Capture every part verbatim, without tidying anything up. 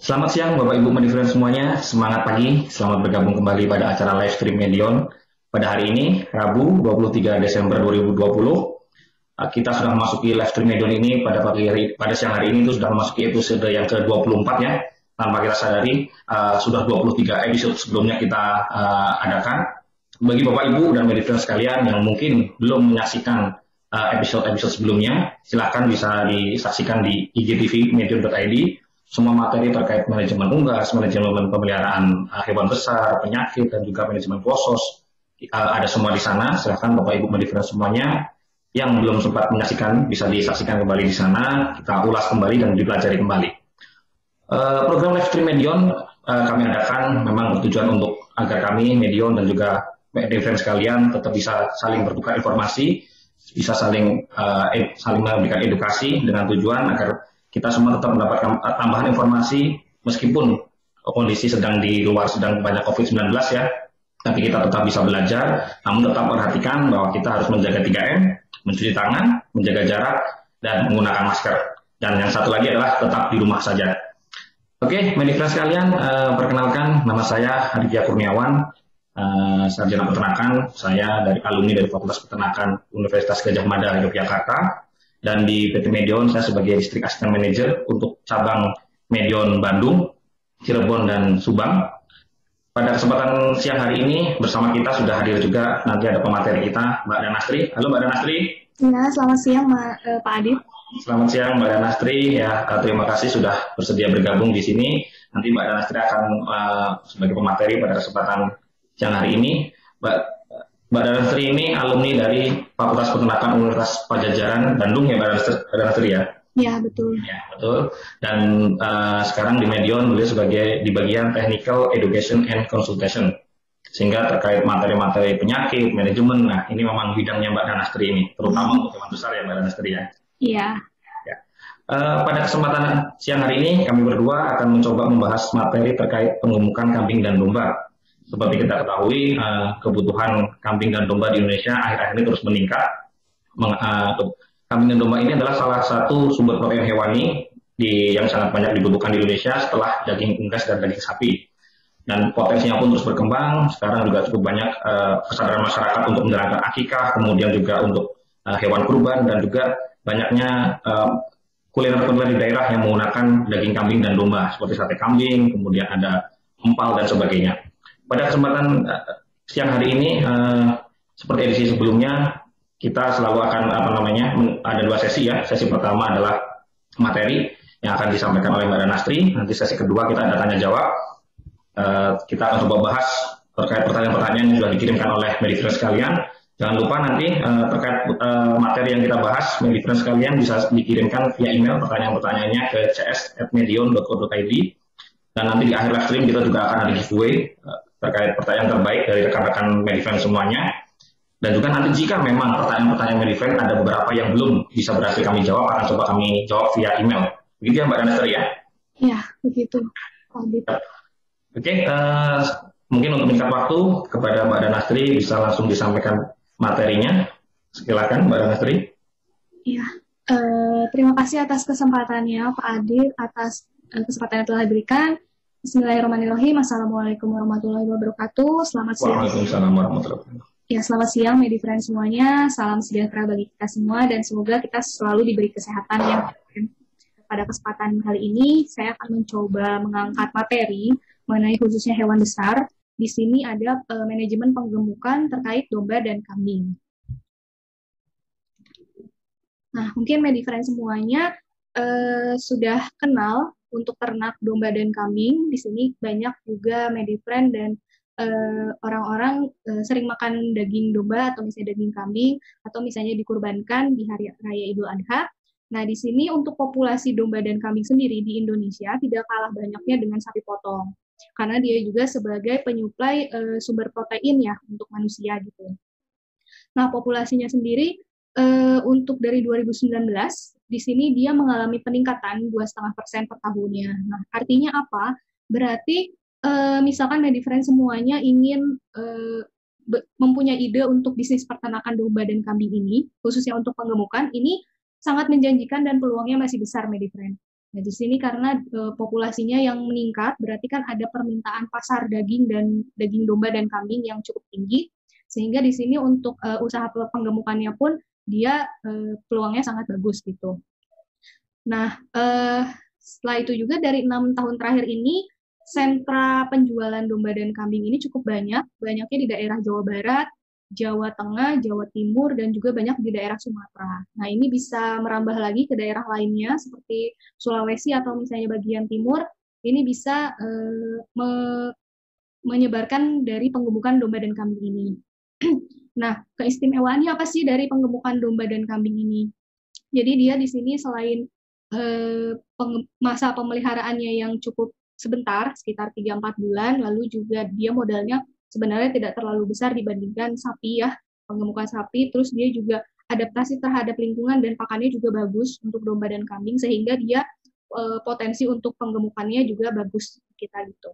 Selamat siang Bapak Ibu Medion semuanya, semangat pagi, selamat bergabung kembali pada acara live stream Medion. Pada hari ini, Rabu dua puluh tiga Desember dua ribu dua puluh, kita sudah memasuki live stream Medion ini pada pagi hari, pada siang hari ini itu sudah memasuki episode yang ke dua puluh empat ya. Tanpa kita sadari, uh, sudah dua puluh tiga episode sebelumnya kita uh, adakan. Bagi Bapak Ibu dan Medion sekalian yang mungkin belum menyaksikan uh, episode-episode sebelumnya, silakan bisa disaksikan di I G T V medion dot I D. Semua materi terkait manajemen unggas, manajemen pemeliharaan uh, hewan besar, penyakit, dan juga manajemen klosos. Uh, ada semua di sana. Silahkan Bapak Ibu Medion semuanya yang belum sempat menyaksikan bisa disaksikan kembali di sana. Kita ulas kembali dan dipelajari kembali. Uh, program live stream Medion uh, kami adakan memang bertujuan untuk agar kami Medion dan juga Medion sekalian tetap bisa saling bertukar informasi, bisa saling uh, ed, saling memberikan edukasi dengan tujuan agar kita semua tetap mendapatkan tambahan informasi meskipun kondisi sedang di luar sedang banyak covid sembilan belas ya, tapi kita tetap bisa belajar, namun tetap perhatikan bahwa kita harus menjaga tiga M, mencuci tangan, menjaga jarak, dan menggunakan masker. Dan yang satu lagi adalah tetap di rumah saja. Oke, Medion sekalian, eh, perkenalkan nama saya Aditya Kurniawan, eh, sarjana peternakan, saya dari alumni dari Fakultas Peternakan Universitas Gadjah Mada Yogyakarta. Dan di P T Medion saya sebagai Distrik Assistant Manager untuk cabang Medion Bandung, Cirebon, dan Subang. Pada kesempatan siang hari ini bersama kita sudah hadir juga nanti ada pemateri kita, Mbak Danastri. Halo Mbak Danastri. Ya, selamat siang Ma, eh, Pak Adit. Selamat siang Mbak Danastri. Ya, terima kasih sudah bersedia bergabung di sini. Nanti Mbak Danastri akan uh, sebagai pemateri pada kesempatan siang hari ini. Mbak Mbak Danastri ini alumni dari Fakultas Peternakan Universitas Padjadjaran Bandung ya Mbak Danastri ya? Ya, betul. Ya, betul. Dan uh, sekarang di Medion beliau sebagai di bagian Technical Education and Consultation. Sehingga terkait materi-materi penyakit, manajemen, nah ini memang bidangnya Mbak Danastri ini, terutama untuk hewan besar ya Mbak Danastri ya? Iya. Ya. Uh, pada kesempatan siang hari ini kami berdua akan mencoba membahas materi terkait penggemukan kambing dan domba. Seperti kita ketahui, uh, kebutuhan kambing dan domba di Indonesia akhir-akhir ini terus meningkat. Meng, uh, kambing dan domba ini adalah salah satu sumber protein hewani di, yang sangat banyak dibutuhkan di Indonesia setelah daging unggas dan daging sapi. Dan potensinya pun terus berkembang. Sekarang juga cukup banyak uh, kesadaran masyarakat untuk menjalankan akikah, kemudian juga untuk uh, hewan kurban, dan juga banyaknya uh, kuliner-kuliner di daerah yang menggunakan daging kambing dan domba, seperti sate kambing, kemudian ada empal, dan sebagainya. Pada kesempatan uh, siang hari ini, uh, seperti edisi sebelumnya, kita selalu akan apa namanya ada dua sesi ya. Sesi pertama adalah materi yang akan disampaikan oleh Mbak Danastri. Nanti sesi kedua kita ada tanya jawab. Uh, kita akan coba bahas terkait pertanyaan-pertanyaan yang sudah dikirimkan oleh Medion sekalian. Jangan lupa nanti uh, terkait uh, materi yang kita bahas, Medion sekalian bisa dikirimkan via email pertanyaan-pertanyaannya ke c s at medion dot co dot i d. Dan nanti di akhir live stream kita juga akan ada giveaway uh, terkait pertanyaan terbaik dari rekan-rekan Medion semuanya. Dan juga nanti jika memang pertanyaan-pertanyaan Medion ada beberapa yang belum bisa berhasil kami jawab, akan coba kami jawab via email. Begitu ya Mbak Danastri ya? Ya, begitu. Adit. Oke, uh, mungkin untuk meningkat waktu kepada Mbak Danastri bisa langsung disampaikan materinya. Silakan Mbak Danastri. Ya, uh, terima kasih atas kesempatannya Pak Adit, atas uh, kesempatan yang telah diberikan. Bismillahirrahmanirrahim. Assalamualaikum warahmatullahi wabarakatuh. Selamat siang. Waalaikumsalam warahmatullahi wabarakatuh. Ya, selamat siang Medion semuanya. Salam sejahtera bagi kita semua dan semoga kita selalu diberi kesehatan yang baik. Pada kesempatan kali ini saya akan mencoba mengangkat materi mengenai khususnya hewan besar. Di sini ada uh, manajemen penggemukan terkait domba dan kambing. Nah, mungkin Medion semuanya uh, sudah kenal untuk ternak domba dan kambing. Di sini banyak juga Medion dan Uh, orang-orang uh, sering makan daging domba atau misalnya daging kambing atau misalnya dikurbankan di hari raya Idul Adha. Nah, di sini untuk populasi domba dan kambing sendiri di Indonesia tidak kalah banyaknya dengan sapi potong. Karena dia juga sebagai penyuplai uh, sumber protein ya untuk manusia gitu. Nah, populasinya sendiri uh, untuk dari dua ribu sembilan belas di sini dia mengalami peningkatan dua koma lima persen per tahunnya. Nah, artinya apa? Berarti Uh, misalkan Medion semuanya ingin uh, mempunyai ide untuk bisnis peternakan domba dan kambing ini, khususnya untuk penggemukan, ini sangat menjanjikan dan peluangnya masih besar Medion. Nah, di sini karena uh, populasinya yang meningkat, berarti kan ada permintaan pasar daging dan daging domba dan kambing yang cukup tinggi, sehingga di sini untuk uh, usaha penggemukannya pun dia uh, peluangnya sangat bagus gitu. Nah, uh, setelah itu juga dari enam tahun terakhir ini, sentra penjualan domba dan kambing ini cukup banyak, banyaknya di daerah Jawa Barat, Jawa Tengah, Jawa Timur, dan juga banyak di daerah Sumatera. Nah, ini bisa merambah lagi ke daerah lainnya, seperti Sulawesi atau misalnya bagian timur, ini bisa uh, me menyebarkan dari penggemukan domba dan kambing ini. Nah, keistimewaannya apa sih dari penggemukan domba dan kambing ini? Jadi dia di sini selain eh, masa pemeliharaannya yang cukup sebentar, sekitar tiga sampai empat bulan, lalu juga dia modalnya sebenarnya tidak terlalu besar dibandingkan sapi ya, penggemukan sapi, terus dia juga adaptasi terhadap lingkungan dan pakannya juga bagus untuk domba dan kambing, sehingga dia eh, potensi untuk penggemukannya juga bagus kita gitu.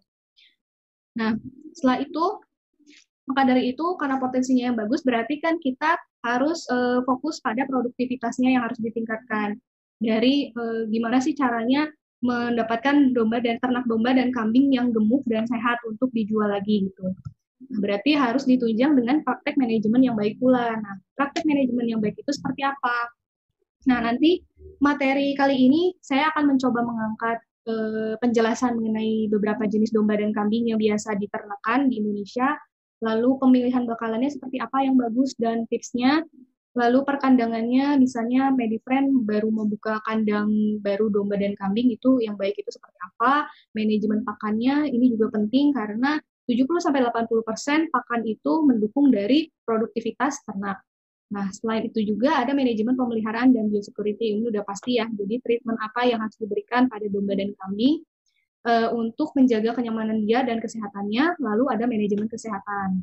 Nah, setelah itu, maka dari itu, karena potensinya yang bagus, berarti kan kita harus uh, fokus pada produktivitasnya yang harus ditingkatkan. Dari uh, gimana sih caranya mendapatkan domba dan ternak domba dan kambing yang gemuk dan sehat untuk dijual lagi gitu. Nah, berarti harus ditunjang dengan praktek manajemen yang baik pula. Nah, praktek manajemen yang baik itu seperti apa? Nah, nanti materi kali ini saya akan mencoba mengangkat eh, penjelasan mengenai beberapa jenis domba dan kambing yang biasa diternakan di Indonesia, lalu pemilihan bakalannya seperti apa yang bagus dan tipsnya, lalu perkandangannya, misalnya Medifriend baru membuka kandang baru domba dan kambing, itu yang baik itu seperti apa, manajemen pakannya ini juga penting karena tujuh puluh sampai delapan puluh persen pakan itu mendukung dari produktivitas ternak. Nah, selain itu juga ada manajemen pemeliharaan dan biosecurity. Ini udah pasti ya. Jadi treatment apa yang harus diberikan pada domba dan kambing uh, untuk menjaga kenyamanan dia dan kesehatannya. Lalu ada manajemen kesehatan.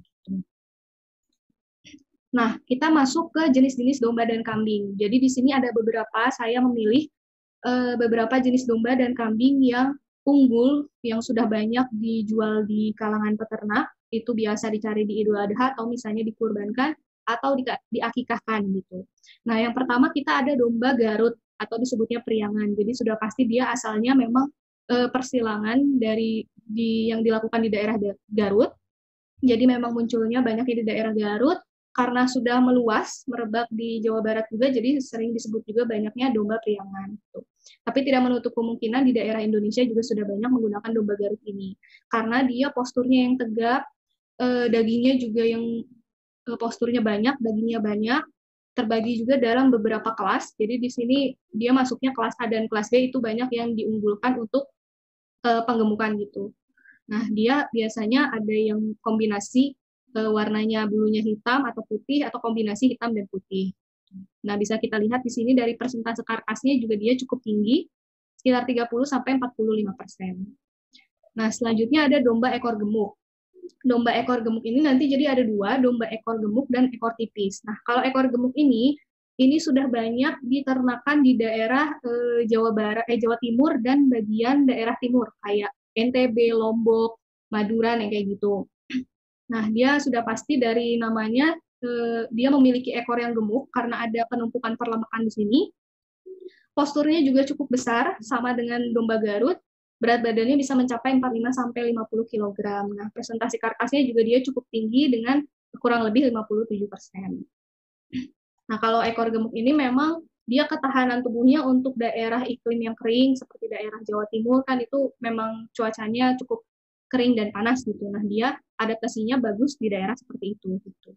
Nah, kita masuk ke jenis-jenis domba dan kambing. Jadi di sini ada beberapa, saya memilih uh, beberapa jenis domba dan kambing yang unggul, yang sudah banyak dijual di kalangan peternak. Itu biasa dicari di Idul Adha atau misalnya dikurbankan atau di, diakikahkan gitu. Nah, yang pertama kita ada domba Garut atau disebutnya priangan. Jadi sudah pasti dia asalnya memang e, persilangan dari di yang dilakukan di daerah Garut. Jadi memang munculnya banyaknya di daerah Garut karena sudah meluas merebak di Jawa Barat juga, jadi sering disebut juga banyaknya domba priangan. Gitu. Tapi tidak menutup kemungkinan di daerah Indonesia juga sudah banyak menggunakan domba Garut ini karena dia posturnya yang tegap, e, dagingnya juga yang posturnya banyak, dagingnya banyak, terbagi juga dalam beberapa kelas. Jadi di sini dia masuknya kelas A dan kelas D itu banyak yang diunggulkan untuk uh, penggemukan gitu. Nah, dia biasanya ada yang kombinasi uh, warnanya bulunya hitam atau putih atau kombinasi hitam dan putih. Nah, bisa kita lihat di sini dari persentase karkasnya juga dia cukup tinggi, sekitar tiga puluh sampai empat puluh lima persen. Nah, selanjutnya ada domba ekor gemuk. Domba ekor gemuk ini nanti jadi ada dua, domba ekor gemuk dan ekor tipis. Nah, kalau ekor gemuk ini, ini sudah banyak diternakan di daerah eh, Jawa Barat, eh, Jawa Timur dan bagian daerah timur, kayak N T B, Lombok, Madura, yang kayak gitu. Nah, dia sudah pasti dari namanya, eh, dia memiliki ekor yang gemuk karena ada penumpukan perlemakan di sini. Posturnya juga cukup besar, sama dengan domba Garut. Berat badannya bisa mencapai empat puluh lima sampai lima puluh kilogram. Nah, presentasi karkasnya juga dia cukup tinggi dengan kurang lebih lima puluh tujuh persen. Nah, kalau ekor gemuk ini memang dia ketahanan tubuhnya untuk daerah iklim yang kering seperti daerah Jawa Timur kan itu memang cuacanya cukup kering dan panas gitu. Nah, dia adaptasinya bagus di daerah seperti itu gitu.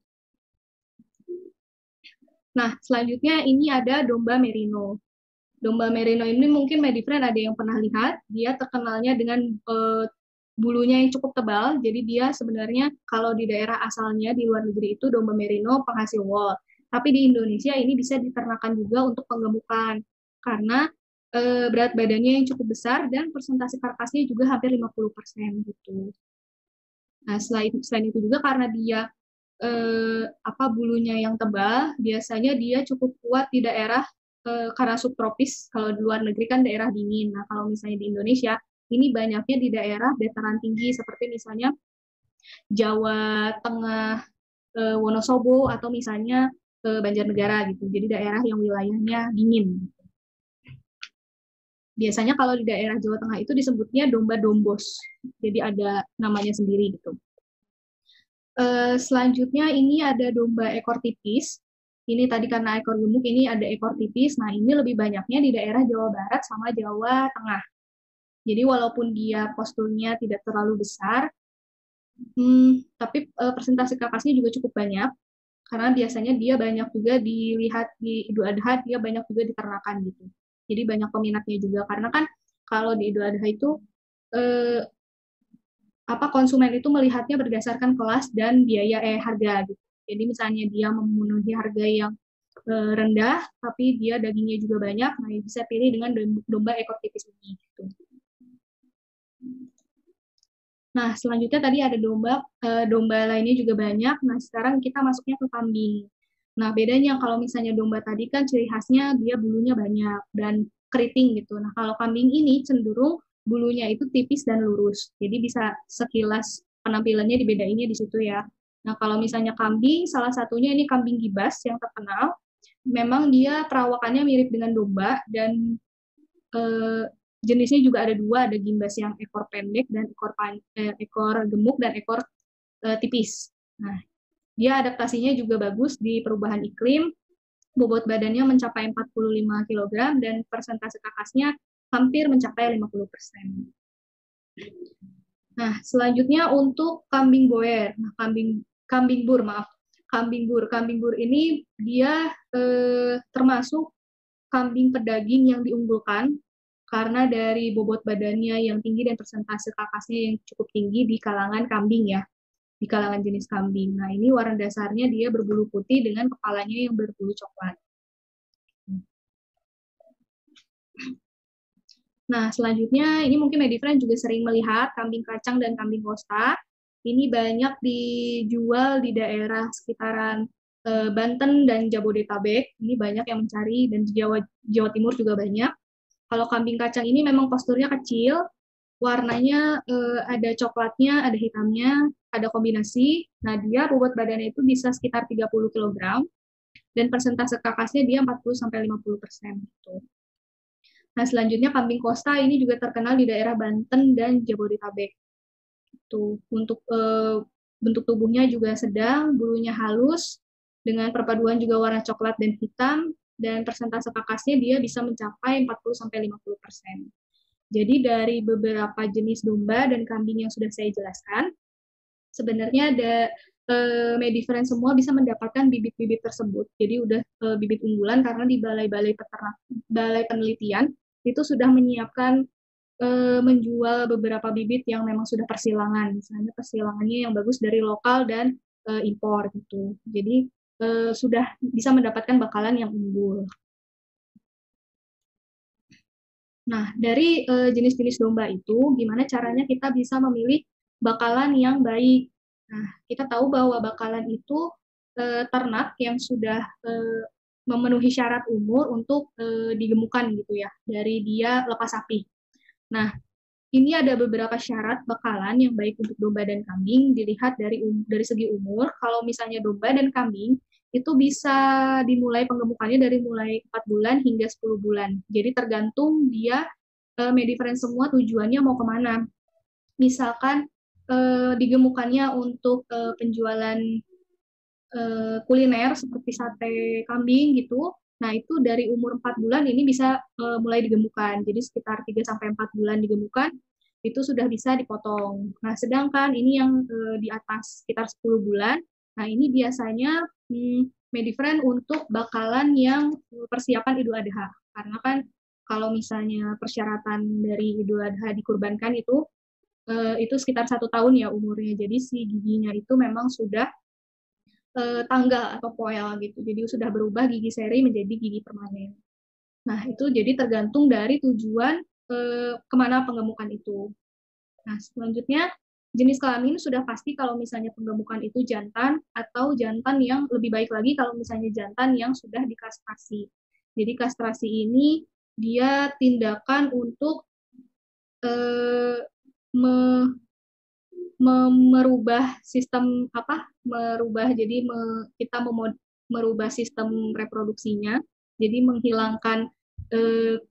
Nah, selanjutnya ini ada domba merino. Domba merino ini mungkin Medifriend ada yang pernah lihat, dia terkenalnya dengan e, bulunya yang cukup tebal, jadi dia sebenarnya kalau di daerah asalnya di luar negeri itu domba merino penghasil wool, tapi di Indonesia ini bisa diternakan juga untuk penggemukan, karena e, berat badannya yang cukup besar dan persentase karkasnya juga hampir lima puluh persen gitu. Nah, selain, selain itu juga karena dia e, apa bulunya yang tebal, biasanya dia cukup kuat di daerah karena subtropis, kalau di luar negeri kan daerah dingin. Nah, kalau misalnya di Indonesia, ini banyaknya di daerah dataran tinggi, seperti misalnya Jawa Tengah, e, Wonosobo, atau misalnya e, Banjarnegara gitu. Jadi daerah yang wilayahnya dingin. biasanya kalau di daerah Jawa Tengah itu disebutnya domba dombos. Jadi ada namanya sendiri gitu. Uh, selanjutnya ini ada domba ekor tipis. Ini tadi karena ekor gemuk, ini ada ekor tipis. Nah, ini lebih banyaknya di daerah Jawa Barat sama Jawa Tengah. Jadi walaupun dia posturnya tidak terlalu besar, hmm, tapi uh, persentase kakasnya juga cukup banyak. Karena biasanya dia banyak juga dilihat di Idul Adha, dia banyak juga diternakan gitu. Jadi banyak peminatnya juga. Karena kan kalau di Idul Adha itu eh, apa konsumen itu melihatnya berdasarkan kelas dan biaya eh harga gitu. Jadi misalnya dia memenuhi harga yang eh, rendah, tapi dia dagingnya juga banyak, nah bisa pilih dengan domba ekor tipis ini. Gitu. Nah selanjutnya tadi ada domba, eh, domba lainnya juga banyak. Nah sekarang kita masuknya ke kambing. Nah bedanya kalau misalnya domba tadi kan ciri khasnya dia bulunya banyak dan keriting gitu. Nah kalau kambing ini cenderung bulunya itu tipis dan lurus. Jadi bisa sekilas penampilannya dibedainnya di situ ya. Nah, kalau misalnya kambing, salah satunya ini kambing gibas yang terkenal. Memang dia perawakannya mirip dengan domba dan eh, jenisnya juga ada dua, ada gimbas yang ekor pendek dan ekor pan, eh, ekor gemuk dan ekor eh, tipis. Nah, dia adaptasinya juga bagus di perubahan iklim. Bobot badannya mencapai empat puluh lima kilogram dan persentase kakasnya hampir mencapai lima puluh persen. Nah, selanjutnya untuk kambing boer. Nah, kambing kambing bur, maaf. Kambing bur. Kambing bur ini dia eh, termasuk kambing pedaging yang diunggulkan karena dari bobot badannya yang tinggi dan persentase kakasnya yang cukup tinggi di kalangan kambing ya, di kalangan jenis kambing. Nah, ini warna dasarnya dia berbulu putih dengan kepalanya yang berbulu coklat. Nah, selanjutnya ini mungkin Medifriend juga sering melihat kambing kacang dan kambing kosta. Ini banyak dijual di daerah sekitaran eh, Banten dan Jabodetabek. Ini banyak yang mencari dan di Jawa Jawa Timur juga banyak. Kalau kambing kacang ini memang posturnya kecil, warnanya eh, ada coklatnya, ada hitamnya, ada kombinasi. Nah, dia bobot badannya itu bisa sekitar tiga puluh kilogram dan persentase kakasnya dia empat puluh sampai lima puluh persen gitu. Nah, selanjutnya kambing kosta ini juga terkenal di daerah Banten dan Jabodetabek. Tuh, untuk eh, bentuk tubuhnya juga sedang, bulunya halus, dengan perpaduan juga warna coklat dan hitam, dan persentase kakasnya dia bisa mencapai empat puluh sampai lima puluh persen. Jadi dari beberapa jenis domba dan kambing yang sudah saya jelaskan, sebenarnya ada eh, Medifriend semua bisa mendapatkan bibit-bibit tersebut. Jadi udah eh, bibit unggulan karena di balai-balai peternak, balai penelitian itu sudah menyiapkan eh, menjual beberapa bibit yang memang sudah persilangan. Misalnya persilangannya yang bagus dari lokal dan eh, impor gitu. Jadi eh, sudah bisa mendapatkan bakalan yang unggul. Nah, dari eh, jenis-jenis domba itu, gimana caranya kita bisa memilih bakalan yang baik? Nah, kita tahu bahwa bakalan itu eh, ternak yang sudah eh, memenuhi syarat umur untuk eh, digemukan gitu ya, dari dia lepas sapi. Nah, ini ada beberapa syarat bakalan yang baik untuk domba dan kambing dilihat dari um, dari segi umur. Kalau misalnya domba dan kambing itu bisa dimulai penggemukannya dari mulai empat bulan hingga sepuluh bulan. Jadi tergantung dia eh, Medifriend semua tujuannya mau kemana. Misalkan eh, digemukannya untuk eh, penjualan eh, kuliner seperti sate kambing gitu. Nah, itu dari umur empat bulan ini bisa eh, mulai digemukan. Jadi sekitar tiga sampai empat bulan digemukan itu sudah bisa dipotong. Nah, sedangkan ini yang eh, di atas sekitar sepuluh bulan, nah ini biasanya hmm, Medifriend untuk bakalan yang persiapan Idul Adha. Karena kan kalau misalnya persyaratan dari Idul Adha dikurbankan itu eh, itu sekitar satu tahun ya umurnya. Jadi si giginya itu memang sudah eh, tanggal atau poel gitu. Jadi sudah berubah gigi seri menjadi gigi permanen. Nah, itu jadi tergantung dari tujuan eh, kemana penggemukan itu. Nah, selanjutnya jenis kelamin sudah pasti kalau misalnya penggemukan itu jantan atau jantan yang lebih baik lagi kalau misalnya jantan yang sudah dikastrasi. Jadi kastrasi ini dia tindakan untuk eh, me, me, merubah sistem apa? Merubah jadi me, kita memod, merubah sistem reproduksinya. Jadi menghilangkan eh,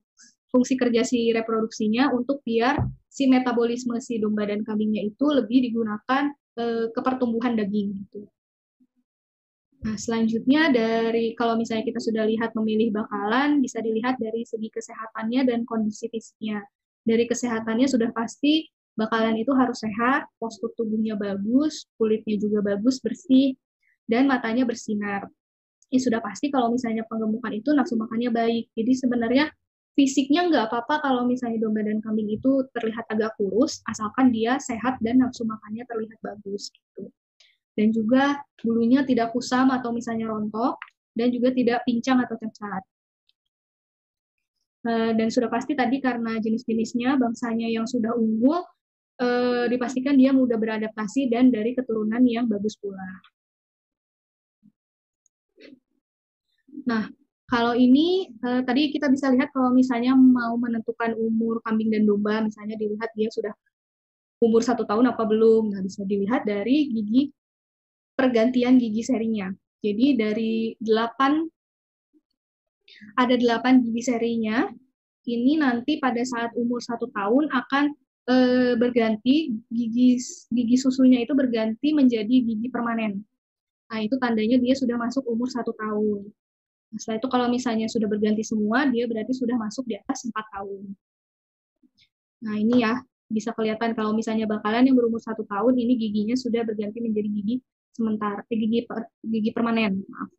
fungsi kerja si reproduksinya untuk biar si metabolisme si domba dan kambingnya itu lebih digunakan e, ke pertumbuhan daging gitu. Nah, selanjutnya dari kalau misalnya kita sudah lihat memilih bakalan, bisa dilihat dari segi kesehatannya dan kondisi fisiknya. Dari kesehatannya sudah pasti bakalan itu harus sehat, postur tubuhnya bagus, kulitnya juga bagus, bersih, dan matanya bersinar. Ya sudah pasti kalau misalnya penggemukan itu nafsu makannya baik. Jadi sebenarnya fisiknya nggak apa-apa kalau misalnya domba dan kambing itu terlihat agak kurus, asalkan dia sehat dan nafsu makannya terlihat bagus gitu. Dan juga bulunya tidak kusam atau misalnya rontok, dan juga tidak pincang atau cacat. Dan sudah pasti tadi karena jenis-jenisnya, bangsanya yang sudah unggul, eh, dipastikan dia mudah beradaptasi dan dari keturunan yang bagus pula. Nah, kalau ini eh, tadi kita bisa lihat kalau misalnya mau menentukan umur kambing dan domba, misalnya dilihat dia sudah umur satu tahun apa belum, nah bisa dilihat dari gigi pergantian gigi serinya. Jadi dari delapan ada delapan gigi serinya, ini nanti pada saat umur satu tahun akan e, berganti gigi gigi susunya itu berganti menjadi gigi permanen. Nah itu tandanya dia sudah masuk umur satu tahun. Nah, setelah itu kalau misalnya sudah berganti semua, dia berarti sudah masuk di atas empat tahun. Nah ini ya bisa kelihatan kalau misalnya bakalan yang berumur satu tahun ini giginya sudah berganti menjadi gigi sementara, eh, gigi per, gigi permanen. Maaf.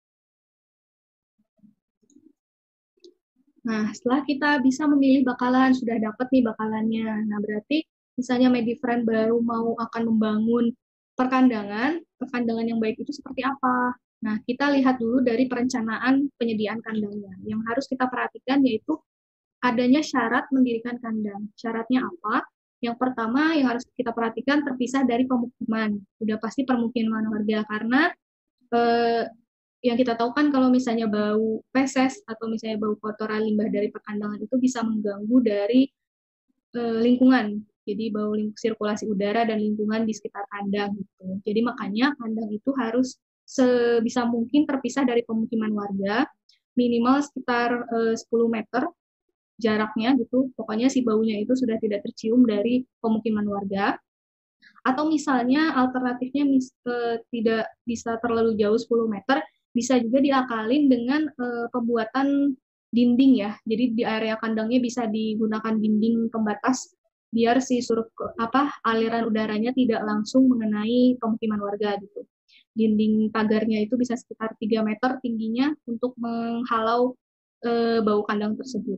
Nah, setelah kita bisa memilih bakalan, sudah dapat nih bakalannya. Nah, berarti misalnya Medifriend baru mau akan membangun perkandangan, perkandangan yang baik itu seperti apa? Nah, kita lihat dulu dari perencanaan penyediaan kandangnya. Yang harus kita perhatikan yaitu adanya syarat mendirikan kandang. Syaratnya apa? Yang pertama yang harus kita perhatikan terpisah dari pemukiman. Sudah pasti permukiman warga karena eh, yang kita tahu kan kalau misalnya bau feses atau misalnya bau kotoran limbah dari perkandangan itu bisa mengganggu dari eh, lingkungan. Jadi bau ling sirkulasi udara dan lingkungan di sekitar kandang gitu. Jadi makanya kandang itu harus sebisa mungkin terpisah dari pemukiman warga, minimal sekitar eh, sepuluh meter jaraknya gitu. Pokoknya si baunya itu sudah tidak tercium dari pemukiman warga. Atau misalnya alternatifnya mis eh, tidak bisa terlalu jauh sepuluh meter, bisa juga diakalin dengan uh, pembuatan dinding ya. Jadi di area kandangnya bisa digunakan dinding pembatas biar si suruh apa aliran udaranya tidak langsung mengenai pemukiman warga gitu. Dinding pagarnya itu bisa sekitar tiga meter tingginya untuk menghalau uh, bau kandang tersebut.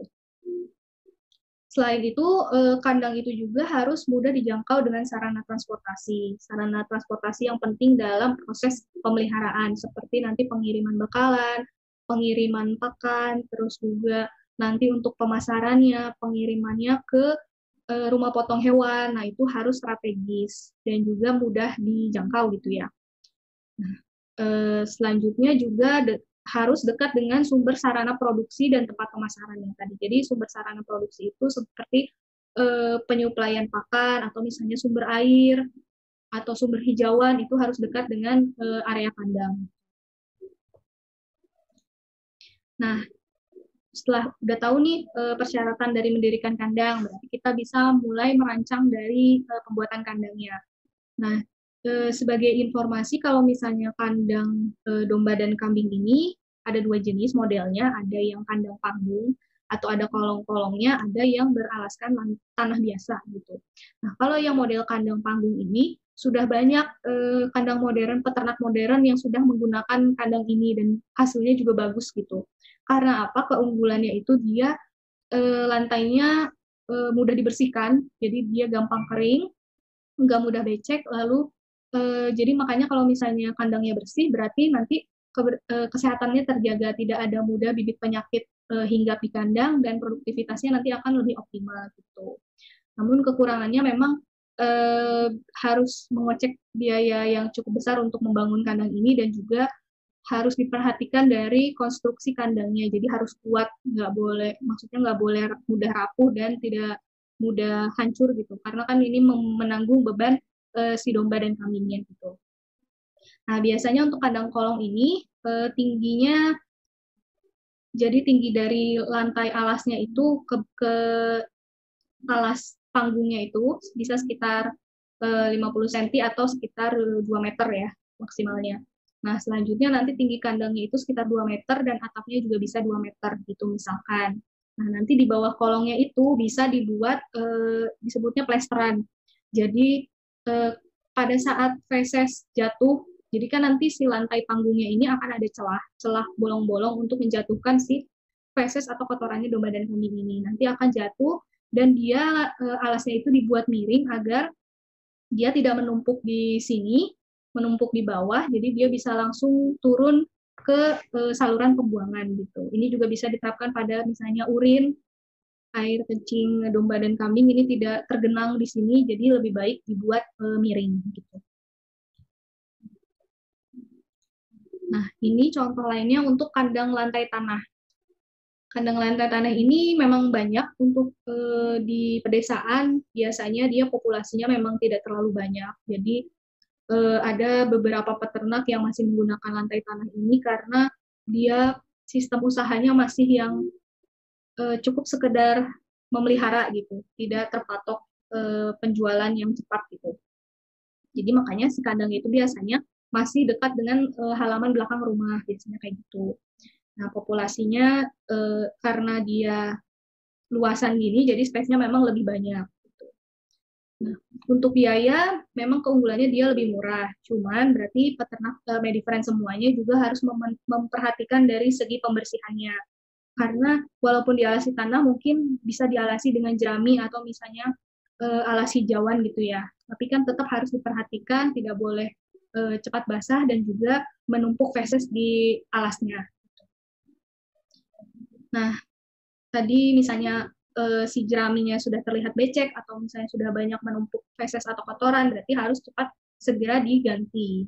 Selain itu, kandang itu juga harus mudah dijangkau dengan sarana transportasi. Sarana transportasi yang penting dalam proses pemeliharaan, seperti nanti pengiriman bakalan, pengiriman pakan, terus juga nanti untuk pemasarannya, pengirimannya ke rumah potong hewan. Nah, itu harus strategis dan juga mudah dijangkau gitu ya. Nah, selanjutnya juga harus dekat dengan sumber sarana produksi dan tempat pemasaran yang tadi. Jadi sumber sarana produksi itu seperti eh, penyuplaian pakan atau misalnya sumber air atau sumber hijauan itu harus dekat dengan eh, area kandang. Nah, setelah udah tahu nih eh, persyaratan dari mendirikan kandang, berarti kita bisa mulai merancang dari eh, pembuatan kandangnya. Nah, sebagai informasi kalau misalnya kandang e, domba dan kambing ini ada dua jenis modelnya, ada yang kandang panggung atau ada kolong-kolongnya, ada yang beralaskan tanah biasa gitu. Nah, kalau yang model kandang panggung ini sudah banyak e, kandang modern, peternak modern yang sudah menggunakan kandang ini dan hasilnya juga bagus gitu. Karena apa? Keunggulannya itu dia e, lantainya e, mudah dibersihkan, jadi dia gampang kering, nggak mudah becek, lalu Uh, jadi makanya kalau misalnya kandangnya bersih, berarti nanti ke, uh, kesehatannya terjaga, tidak ada mudah bibit penyakit uh, hinggap di kandang dan produktivitasnya nanti akan lebih optimal gitu. Namun kekurangannya memang uh, harus mengocek biaya yang cukup besar untuk membangun kandang ini dan juga harus diperhatikan dari konstruksi kandangnya. Jadi harus kuat, nggak boleh, maksudnya nggak boleh mudah rapuh dan tidak mudah hancur gitu. Karena kan ini menanggung beban si domba dan kambingnya gitu. Nah, biasanya untuk kandang kolong ini eh, tingginya Jadi tinggi dari lantai alasnya itu ke, ke alas panggungnya itu bisa sekitar eh, lima puluh sentimeter atau sekitar dua meter ya maksimalnya. Nah, selanjutnya nanti tinggi kandangnya itu sekitar dua meter dan atapnya juga bisa dua meter gitu misalkan. Nah, nanti di bawah kolongnya itu bisa dibuat eh, disebutnya plesteran. Jadi eh, pada saat feses jatuh, jadi kan nanti si lantai panggungnya ini akan ada celah, celah bolong-bolong untuk menjatuhkan si feses atau kotorannya domba dan kambing ini. Nanti akan jatuh dan dia eh, alasnya itu dibuat miring agar dia tidak menumpuk di sini, menumpuk di bawah, jadi dia bisa langsung turun ke eh, saluran pembuangan gitu. Ini juga bisa diterapkan pada misalnya urin, air kencing domba dan kambing ini tidak tergenang di sini, jadi lebih baik dibuat eh, miring gitu. Nah, ini contoh lainnya untuk kandang lantai tanah. Kandang lantai tanah ini memang banyak untuk eh, di pedesaan, biasanya dia populasinya memang tidak terlalu banyak. Jadi eh, ada beberapa peternak yang masih menggunakan lantai tanah ini karena dia sistem usahanya masih yang eh, cukup sekedar memelihara gitu, tidak terpatok eh, penjualan yang cepat gitu. Jadi makanya si kandang itu biasanya masih dekat dengan eh, halaman belakang rumah, biasanya kayak gitu. Nah, populasinya eh, karena dia luasan gini, jadi space-nya memang lebih banyak. Nah, untuk biaya memang keunggulannya dia lebih murah, cuman berarti peternak uh, Medifriend semuanya juga harus mem memperhatikan dari segi pembersihannya. Karena walaupun dialasi tanah mungkin bisa dialasi dengan jerami atau misalnya uh, alas hijauan gitu ya. Tapi kan tetap harus diperhatikan, tidak boleh uh, cepat basah dan juga menumpuk feses di alasnya. Nah, tadi misalnya eh, si jeraminya sudah terlihat becek atau misalnya sudah banyak menumpuk feses atau kotoran, berarti harus cepat segera diganti.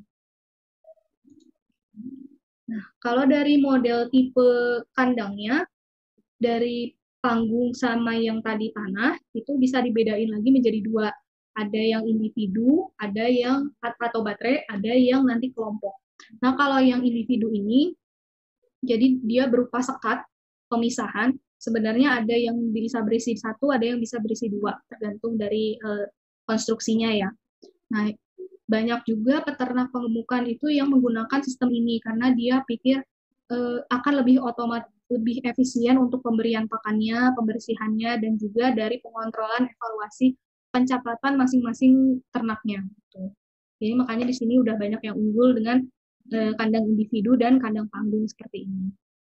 Nah, kalau dari model tipe kandangnya, dari panggung sama yang tadi tanah, itu bisa dibedain lagi menjadi dua. Ada yang individu, ada yang atau baterai, ada yang nanti kelompok. Nah, kalau yang individu ini, jadi dia berupa sekat pemisahan. Sebenarnya ada yang bisa berisi satu, ada yang bisa berisi dua, tergantung dari uh, konstruksinya ya. Nah, banyak juga peternak pengemukan itu yang menggunakan sistem ini karena dia pikir uh, akan lebih otomatis, lebih efisien untuk pemberian pakannya, pembersihannya, dan juga dari pengontrolan evaluasi pencatatan masing-masing ternaknya. Gitu. Jadi makanya di sini udah banyak yang unggul dengan uh, kandang individu dan kandang panggung seperti ini.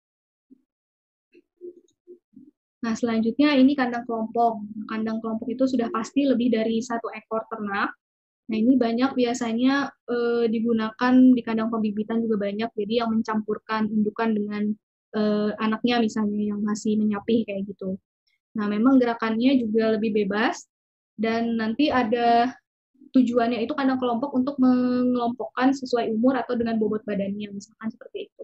Nah, selanjutnya ini kandang kelompok. Kandang kelompok itu sudah pasti lebih dari satu ekor ternak. Nah, ini banyak biasanya eh, digunakan di kandang pembibitan juga banyak. Jadi yang mencampurkan indukan dengan eh, anaknya misalnya yang masih menyapih kayak gitu. Nah, memang gerakannya juga lebih bebas dan nanti ada tujuannya itu kandang kelompok untuk mengelompokkan sesuai umur atau dengan bobot badannya, misalkan seperti itu.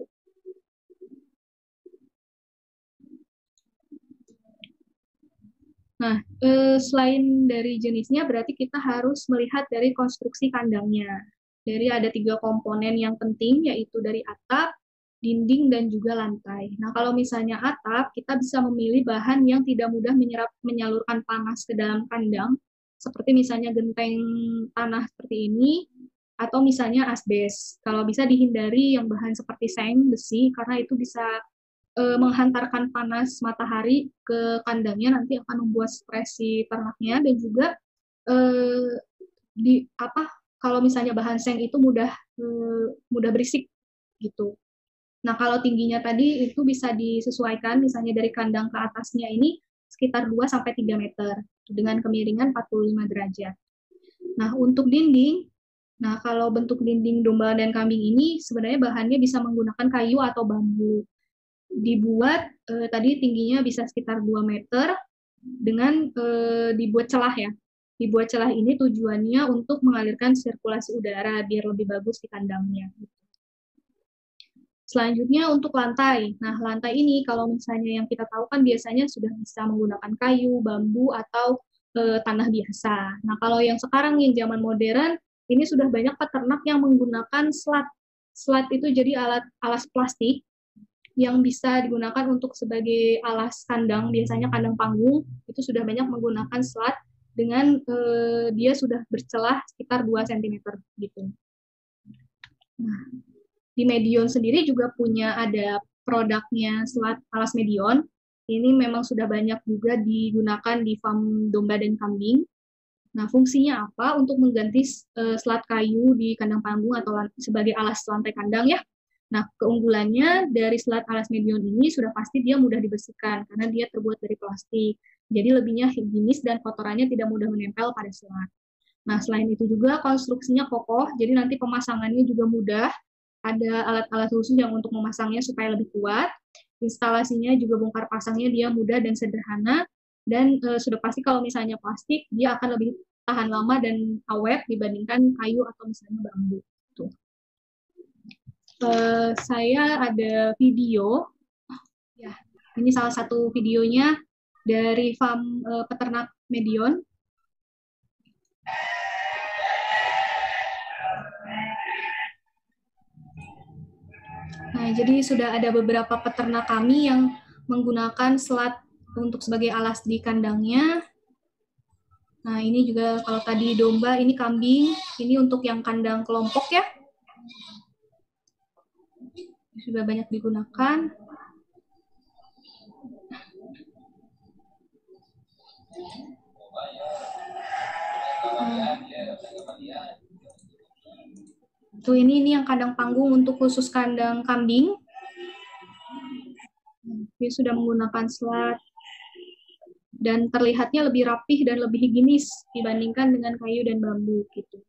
Nah, eh, selain dari jenisnya, berarti kita harus melihat dari konstruksi kandangnya. Dari ada tiga komponen yang penting, yaitu dari atap, dinding, dan juga lantai. Nah, kalau misalnya atap, kita bisa memilih bahan yang tidak mudah menyerap, menyalurkan panas ke dalam kandang, seperti misalnya genteng tanah seperti ini, atau misalnya asbes. Kalau bisa dihindari yang bahan seperti seng, besi, karena itu bisa eh, menghantarkan panas matahari ke kandangnya nanti akan membuat stres si ternaknya dan juga eh, di apa kalau misalnya bahan seng itu mudah eh, mudah berisik gitu. Nah, kalau tingginya tadi itu bisa disesuaikan misalnya dari kandang ke atasnya ini sekitar dua sampai tiga meter dengan kemiringan empat puluh lima derajat. Nah, untuk dinding, nah kalau bentuk dinding domba dan kambing ini sebenarnya bahannya bisa menggunakan kayu atau bambu dibuat eh, tadi tingginya bisa sekitar dua meter dengan eh, dibuat celah ya. Dibuat celah ini tujuannya untuk mengalirkan sirkulasi udara biar lebih bagus di kandangnya. Selanjutnya untuk lantai. Nah, lantai ini kalau misalnya yang kita tahu kan biasanya sudah bisa menggunakan kayu, bambu, atau e, tanah biasa. Nah, kalau yang sekarang yang zaman modern, ini sudah banyak peternak yang menggunakan slat. Slat itu jadi alat alas plastik yang bisa digunakan untuk sebagai alas kandang, biasanya kandang panggung, itu sudah banyak menggunakan slat dengan eh, dia sudah bercelah sekitar dua sentimeter gitu. Nah, di Medion sendiri juga punya ada produknya slat alas Medion. Ini memang sudah banyak juga digunakan di farm domba dan kambing. Nah, fungsinya apa? Untuk mengganti uh, selat kayu di kandang panggung atau sebagai alas lantai kandang ya. Nah, keunggulannya dari selat alas Medion ini sudah pasti dia mudah dibersihkan karena dia terbuat dari plastik. Jadi lebihnya higienis dan kotorannya tidak mudah menempel pada selat. Nah, selain itu juga konstruksinya kokoh, jadi nanti pemasangannya juga mudah. Ada alat-alat khusus yang untuk memasangnya supaya lebih kuat. Instalasinya juga bongkar pasangnya dia mudah dan sederhana. Dan e, sudah pasti kalau misalnya plastik, dia akan lebih tahan lama dan awet dibandingkan kayu atau misalnya bambu. Tuh. E, saya ada video, ya, ini salah satu videonya dari farm e, peternak Medion. Nah, jadi sudah ada beberapa peternak kami yang menggunakan selat untuk sebagai alas di kandangnya. Nah, ini juga kalau tadi domba, ini kambing, ini untuk yang kandang kelompok ya. Sudah banyak digunakan. Hmm. Tuh ini ini yang kandang panggung untuk khusus kandang kambing. Dia sudah menggunakan selat dan terlihatnya lebih rapih dan lebih higienis dibandingkan dengan kayu dan bambu gitu.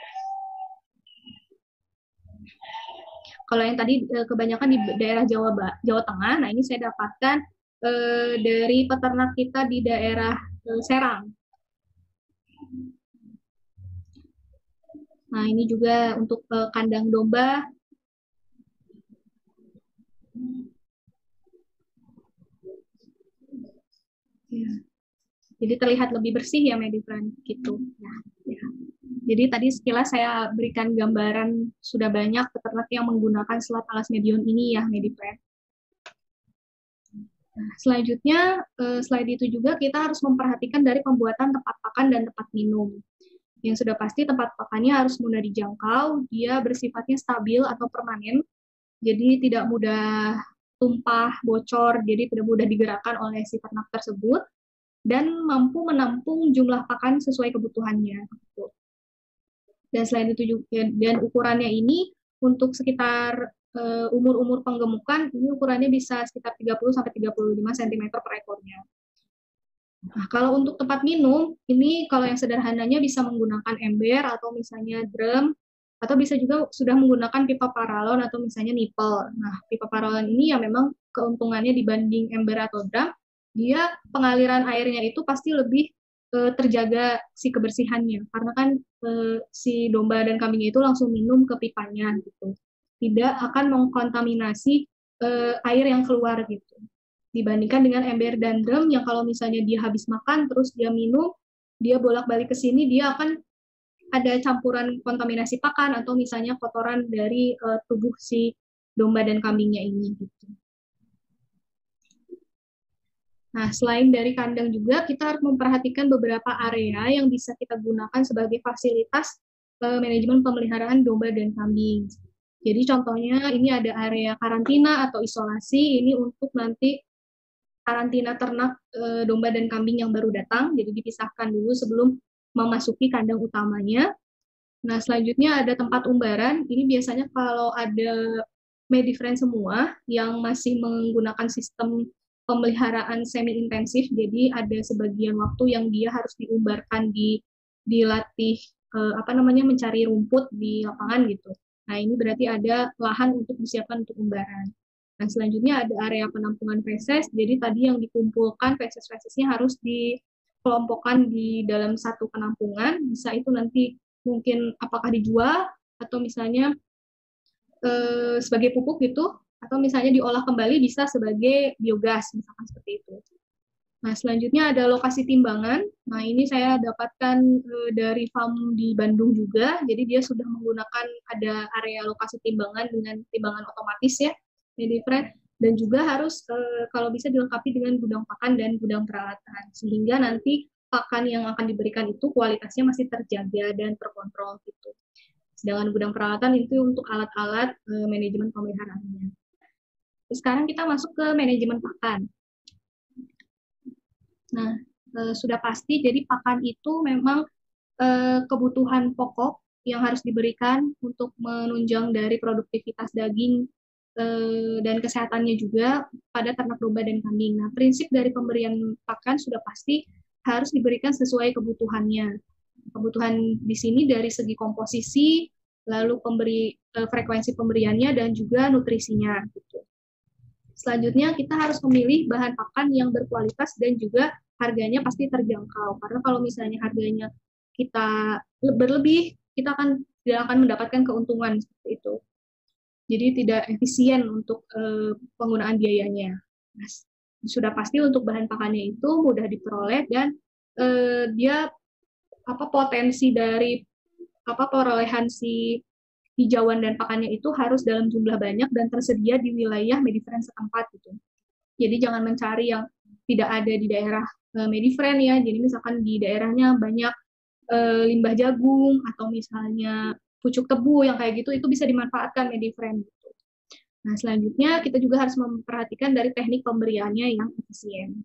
Kalau yang tadi kebanyakan di daerah Jawa Jawa Tengah, nah ini saya dapatkan eh, dari peternak kita di daerah eh, Serang. Nah ini juga untuk eh, kandang domba. Ya. Jadi terlihat lebih bersih ya Medifriend gitu. Nah, ya. Jadi tadi sekilas saya berikan gambaran sudah banyak peternak yang menggunakan selat alas Medion ini ya Medifriend. Nah, selanjutnya slide itu juga kita harus memperhatikan dari pembuatan tempat pakan dan tempat minum. Yang sudah pasti tempat pakannya harus mudah dijangkau, dia bersifatnya stabil atau permanen, jadi tidak mudah tumpah, bocor, jadi tidak mudah digerakkan oleh si ternak tersebut, dan mampu menampung jumlah pakan sesuai kebutuhannya. Dan selain itu juga, dan ukurannya ini untuk sekitar uh, umur-umur penggemukan, ini ukurannya bisa sekitar tiga puluh sampai tiga puluh lima sentimeter per ekornya. Nah, kalau untuk tempat minum, ini kalau yang sederhananya bisa menggunakan ember atau misalnya drum, atau bisa juga sudah menggunakan pipa paralon atau misalnya nipple. Nah, pipa paralon ini ya memang keuntungannya dibanding ember atau drum, dia pengaliran airnya itu pasti lebih e, terjaga si kebersihannya, karena kan e, si domba dan kambing itu langsung minum ke pipanya gitu. Tidak akan mengkontaminasi e, air yang keluar gitu. Dibandingkan dengan ember dan drum yang kalau misalnya dia habis makan terus dia minum, dia bolak-balik ke sini, dia akan ada campuran kontaminasi pakan atau misalnya kotoran dari uh, tubuh si domba dan kambingnya ini gitu. Nah, selain dari kandang juga kita harus memperhatikan beberapa area yang bisa kita gunakan sebagai fasilitas uh, manajemen pemeliharaan domba dan kambing. Jadi contohnya ini ada area karantina atau isolasi, ini untuk nanti karantina ternak e, domba dan kambing yang baru datang, jadi dipisahkan dulu sebelum memasuki kandang utamanya. Nah, selanjutnya ada tempat umbaran. Ini biasanya kalau ada Medifriend semua yang masih menggunakan sistem pemeliharaan semi-intensif, jadi ada sebagian waktu yang dia harus diumbarkan, di dilatih e, apa namanya mencari rumput di lapangan gitu. Nah, ini berarti ada lahan untuk disiapkan untuk umbaran. Nah, selanjutnya ada area penampungan feses, jadi tadi yang dikumpulkan feses-fesesnya harus dikelompokkan di dalam satu penampungan, bisa itu nanti mungkin apakah dijual, atau misalnya eh, sebagai pupuk gitu, atau misalnya diolah kembali bisa sebagai biogas, misalkan seperti itu. Nah, selanjutnya ada lokasi timbangan. Nah, ini saya dapatkan eh, dari farm di Bandung juga, jadi dia sudah menggunakan ada area lokasi timbangan dengan timbangan otomatis ya. Medifriend. Dan juga harus eh, kalau bisa dilengkapi dengan gudang pakan dan gudang peralatan, sehingga nanti pakan yang akan diberikan itu kualitasnya masih terjaga dan terkontrol gitu. Sedangkan gudang peralatan itu untuk alat-alat eh, manajemen pemeliharaannya. Sekarang kita masuk ke manajemen pakan. Nah, eh, sudah pasti jadi pakan itu memang eh, kebutuhan pokok yang harus diberikan untuk menunjang dari produktivitas daging eh, dan kesehatannya juga pada ternak domba dan kambing. Nah, prinsip dari pemberian pakan sudah pasti harus diberikan sesuai kebutuhannya. Kebutuhan di sini dari segi komposisi, lalu pemberi eh, frekuensi pemberiannya dan juga nutrisinya gitu. Selanjutnya kita harus memilih bahan pakan yang berkualitas dan juga harganya pasti terjangkau. Karena kalau misalnya harganya kita berlebih, kita akan tidak akan mendapatkan keuntungan seperti itu. Jadi tidak efisien untuk eh, penggunaan biayanya. Nah, sudah pasti untuk bahan pakannya itu mudah diperoleh dan eh, dia apa potensi dari apa perolehan si hijauan dan pakannya itu harus dalam jumlah banyak dan tersedia di wilayah Medifriend setempat gitu. Jadi jangan mencari yang tidak ada di daerah uh, Medifriend ya. Jadi misalkan di daerahnya banyak uh, limbah jagung atau misalnya pucuk tebu yang kayak gitu, itu bisa dimanfaatkan Medifriend gitu. Nah, selanjutnya kita juga harus memperhatikan dari teknik pemberiannya yang efisien.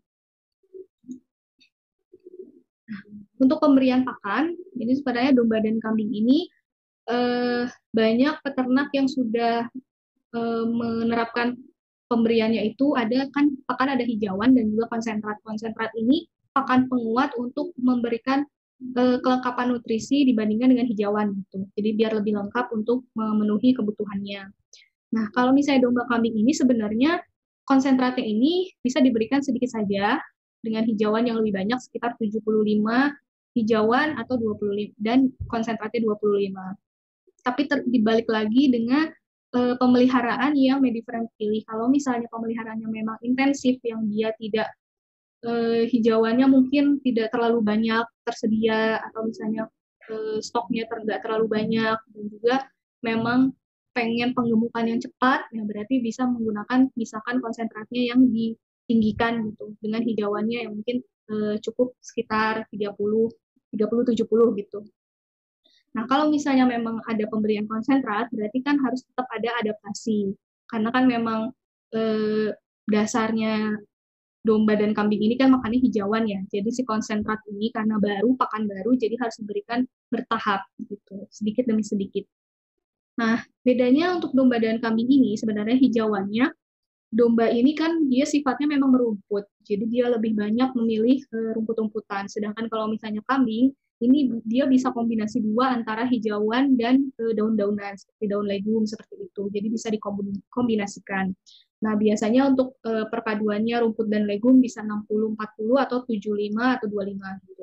Nah, untuk pemberian pakan, ini sebenarnya domba dan kambing ini eh, banyak peternak yang sudah eh, menerapkan pemberiannya itu ada kan pakan ada hijauan dan juga konsentrat. Konsentrat ini pakan penguat untuk memberikan eh, kelengkapan nutrisi dibandingkan dengan hijauan gitu. Jadi biar lebih lengkap untuk memenuhi kebutuhannya. Nah, kalau misalnya domba kambing ini sebenarnya konsentratnya ini bisa diberikan sedikit saja dengan hijauan yang lebih banyak sekitar tujuh puluh lima hijauan atau dua puluh lima dan konsentratnya dua puluh lima. Tapi ter, dibalik lagi dengan e, pemeliharaan yang Medifriend pilih. Kalau misalnya pemeliharaannya memang intensif yang dia tidak e, hijauannya mungkin tidak terlalu banyak tersedia atau misalnya e, stoknya ter, tidak terlalu banyak dan juga memang pengen penggemukan yang cepat, ya berarti bisa menggunakan misalkan konsentratnya yang ditinggikan gitu dengan hijauannya yang mungkin e, cukup sekitar tiga puluh, tiga puluh, tujuh puluh gitu. Nah, kalau misalnya memang ada pemberian konsentrat, berarti kan harus tetap ada adaptasi. Karena kan memang eh, dasarnya domba dan kambing ini kan makannya hijauan ya. Jadi si konsentrat ini karena baru, pakan baru, jadi harus diberikan bertahap gitu, sedikit demi sedikit. Nah, bedanya untuk domba dan kambing ini sebenarnya hijauannya, domba ini kan dia sifatnya memang merumput. Jadi dia lebih banyak memilih uh, rumput-rumputan. Sedangkan kalau misalnya kambing, ini dia bisa kombinasi dua antara hijauan dan uh, daun-daunan seperti daun legum seperti itu. Jadi bisa dikombinasikan. Nah, biasanya untuk uh, perpaduannya rumput dan legum bisa enam puluh empat puluh atau tujuh puluh lima atau dua puluh lima gitu.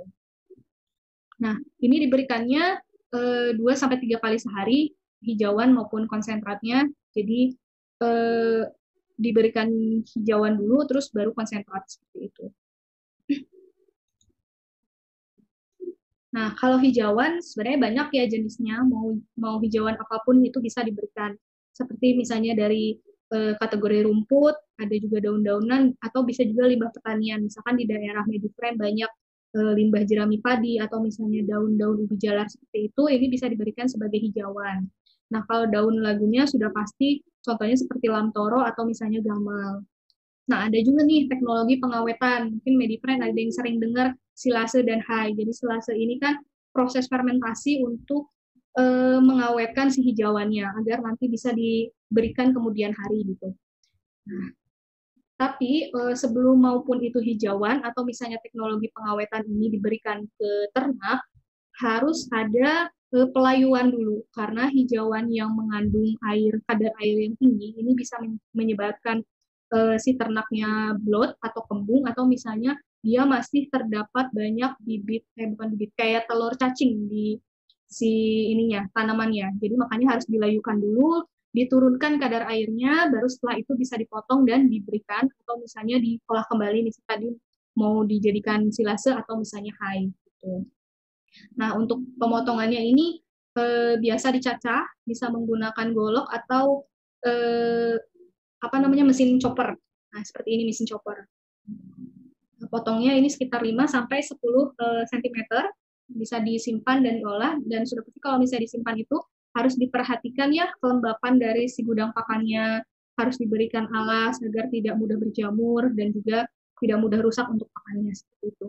Nah, ini diberikannya uh, dua sampai tiga kali sehari hijauan maupun konsentratnya. Jadi uh, diberikan hijauan dulu, terus baru konsentrat seperti itu. Nah, kalau hijauan sebenarnya banyak ya jenisnya, mau mau hijauan apapun itu bisa diberikan. Seperti misalnya dari eh, kategori rumput, ada juga daun-daunan, atau bisa juga limbah pertanian. Misalkan di daerah Medifriend banyak eh, limbah jerami padi, atau misalnya daun-daun ubi jalar seperti itu, ini bisa diberikan sebagai hijauan. Nah, kalau daun lagunya sudah pasti, contohnya seperti lamtoro atau misalnya gamal. Nah, ada juga nih teknologi pengawetan. Mungkin Medifriend ada yang sering dengar silase dan hai. Jadi silase ini kan proses fermentasi untuk e, mengawetkan si hijauannya agar nanti bisa diberikan kemudian hari gitu. Nah, tapi e, sebelum maupun itu hijauan atau misalnya teknologi pengawetan ini diberikan ke ternak, harus ada pelayuan dulu karena hijauan yang mengandung air kadar air yang tinggi ini bisa menyebabkan uh, si ternaknya bloat atau kembung atau misalnya dia masih terdapat banyak bibit eh bukan bibit kayak telur cacing di si ininya tanamannya. Jadi makanya harus dilayukan dulu, diturunkan kadar airnya, baru setelah itu bisa dipotong dan diberikan atau misalnya diolah kembali misalnya tadi mau dijadikan silase atau misalnya hai gitu. Nah, untuk pemotongannya ini eh, biasa dicacah, bisa menggunakan golok atau eh, apa namanya mesin chopper. Nah, seperti ini mesin chopper. Potongnya ini sekitar lima sampai sepuluh sentimeter, bisa disimpan dan diolah, dan sudah pasti kalau misalnya disimpan itu harus diperhatikan ya kelembapan dari si gudang pakannya, harus diberikan alas agar tidak mudah berjamur dan juga tidak mudah rusak untuk pakannya seperti itu.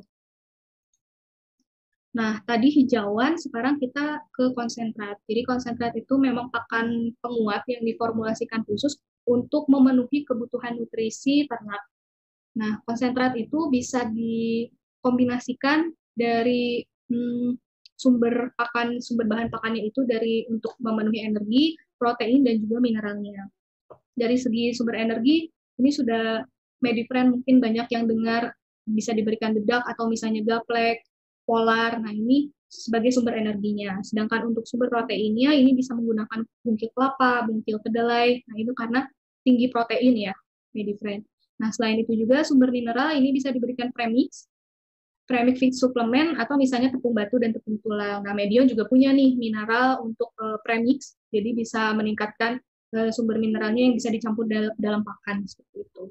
Nah, tadi hijauan, sekarang kita ke konsentrat. Jadi konsentrat itu memang pakan penguat yang diformulasikan khusus untuk memenuhi kebutuhan nutrisi ternak. Nah, konsentrat itu bisa dikombinasikan dari hmm, sumber pakan, sumber bahan pakannya itu dari untuk memenuhi energi, protein, dan juga mineralnya. Dari segi sumber energi, ini sudah Medifriend mungkin banyak yang dengar bisa diberikan dedak atau misalnya gaplek, polar. Nah, ini sebagai sumber energinya. Sedangkan untuk sumber proteinnya ini bisa menggunakan bungkil kelapa, bungkil kedelai. Nah, itu karena tinggi protein ya, Medifriend. Nah, selain itu juga sumber mineral ini bisa diberikan premix, premix feed suplemen, atau misalnya tepung batu dan tepung tulang. Nah, Medion juga punya nih mineral untuk uh, premix, jadi bisa meningkatkan uh, sumber mineralnya yang bisa dicampur dal dalam pakan, seperti itu.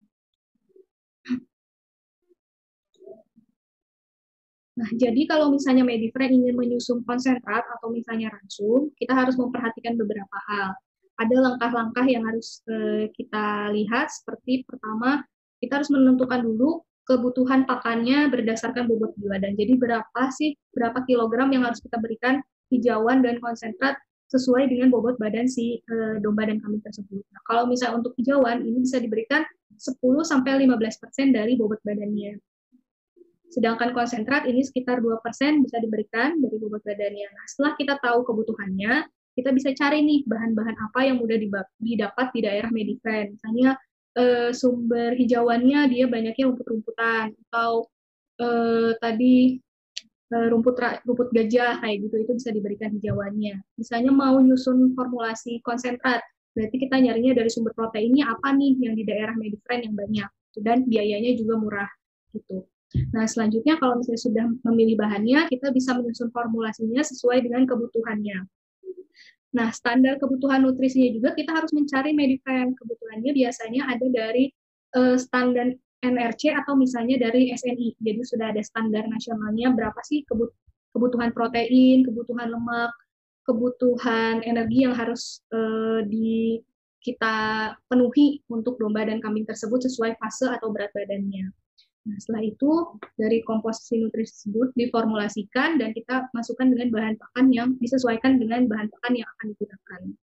Nah, jadi kalau misalnya Medifriend ingin menyusun konsentrat atau misalnya ransum, kita harus memperhatikan beberapa hal. Ada langkah-langkah yang harus eh, kita lihat, seperti pertama, kita harus menentukan dulu kebutuhan pakannya berdasarkan bobot badan. Jadi berapa sih, berapa kilogram yang harus kita berikan hijauan dan konsentrat sesuai dengan bobot badan si eh, domba dan kambing tersebut. Nah, kalau misalnya untuk hijauan, ini bisa diberikan sepuluh sampai lima belas persen dari bobot badannya. Sedangkan konsentrat ini sekitar dua persen bisa diberikan dari bobot badannya. Nah, setelah kita tahu kebutuhannya, kita bisa cari nih bahan-bahan apa yang mudah didapat di daerah Medifriend. Misalnya eh, sumber hijauannya dia banyaknya rumput-rumputan, atau eh, tadi eh, rumput rumput gajah kayak gitu, itu bisa diberikan hijauannya. Misalnya mau nyusun formulasi konsentrat, berarti kita nyarinya dari sumber proteinnya apa nih yang di daerah Medifriend yang banyak, dan biayanya juga murah gitu. Nah, selanjutnya kalau misalnya sudah memilih bahannya, kita bisa menyusun formulasinya sesuai dengan kebutuhannya. Nah, standar kebutuhan nutrisinya juga kita harus mencari Medifriend. Kebutuhannya biasanya ada dari uh, standar N R C atau misalnya dari S N I. Jadi sudah ada standar nasionalnya berapa sih kebutuhan protein, kebutuhan lemak, kebutuhan energi yang harus uh, di kita penuhi untuk domba dan kambing tersebut sesuai fase atau berat badannya. Nah, setelah itu dari komposisi nutrisi tersebut diformulasikan dan kita masukkan dengan bahan pakan yang disesuaikan dengan bahan pakan yang akan digunakan.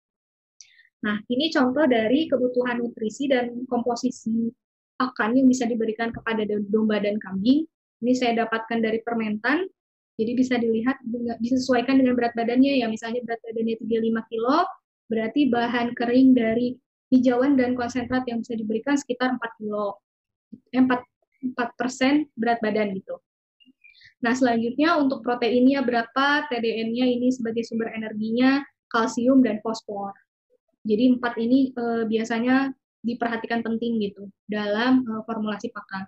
Nah, ini contoh dari kebutuhan nutrisi dan komposisi pakan yang bisa diberikan kepada domba dan kambing. Ini saya dapatkan dari Permentan. Jadi bisa dilihat disesuaikan dengan berat badannya ya. Misalnya berat badannya tiga puluh lima kilo, berarti bahan kering dari hijauan dan konsentrat yang bisa diberikan sekitar empat kilo. empat empat persen berat badan gitu. Nah, selanjutnya untuk proteinnya berapa, T D N-nya ini sebagai sumber energinya, kalsium dan fosfor. Jadi empat ini e, biasanya diperhatikan penting gitu dalam e, formulasi pakan.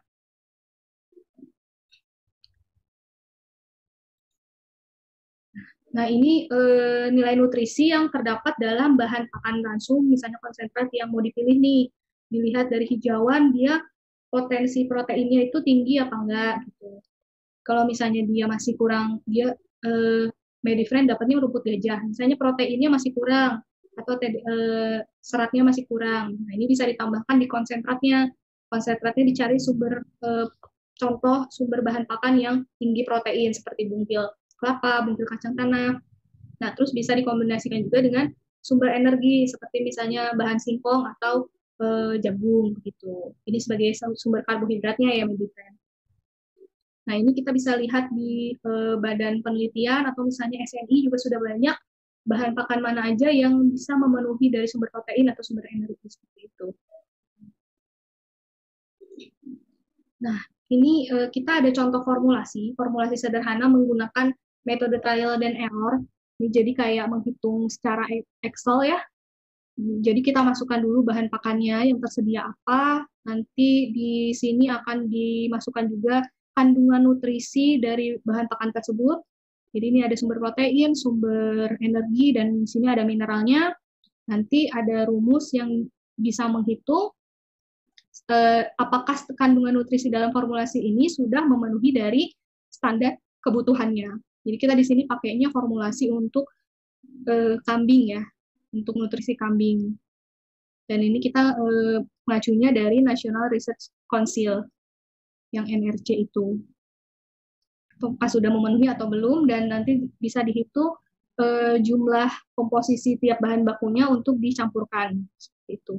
Nah, ini e, nilai nutrisi yang terdapat dalam bahan pakan ransum, misalnya konsentrat yang mau dipilih nih. Dilihat dari hijauan, dia potensi proteinnya itu tinggi apa enggak gitu. Kalau misalnya dia masih kurang, dia eh, Medifriend dapatnya rumput gajah, misalnya proteinnya masih kurang atau eh, seratnya masih kurang. Nah, ini bisa ditambahkan di konsentratnya. Konsentratnya dicari sumber eh, contoh sumber bahan pakan yang tinggi protein seperti bungkil kelapa, bungkil kacang tanah. Nah, terus bisa dikombinasikan juga dengan sumber energi seperti misalnya bahan singkong atau Uh, jagung gitu. Ini sebagai sumber karbohidratnya ya Medifriend. Nah, ini kita bisa lihat di uh, badan penelitian atau misalnya S N I juga sudah banyak bahan pakan mana aja yang bisa memenuhi dari sumber protein atau sumber energi seperti itu. Nah, ini uh, kita ada contoh formulasi, formulasi sederhana menggunakan metode trial dan error. Ini jadi kayak menghitung secara Excel ya. Jadi kita masukkan dulu bahan pakannya yang tersedia apa, nanti di sini akan dimasukkan juga kandungan nutrisi dari bahan pakan tersebut. Jadi ini ada sumber protein, sumber energi, dan di sini ada mineralnya. Nanti ada rumus yang bisa menghitung eh, apakah kandungan nutrisi dalam formulasi ini sudah memenuhi dari standar kebutuhannya. Jadi kita di sini pakainya formulasi untuk eh, kambing ya, untuk nutrisi kambing. Dan ini kita eh, mengacunya dari National Research Council yang N R C itu. Apakah sudah memenuhi atau belum, dan nanti bisa dihitung eh, jumlah komposisi tiap bahan bakunya untuk dicampurkan. Seperti itu.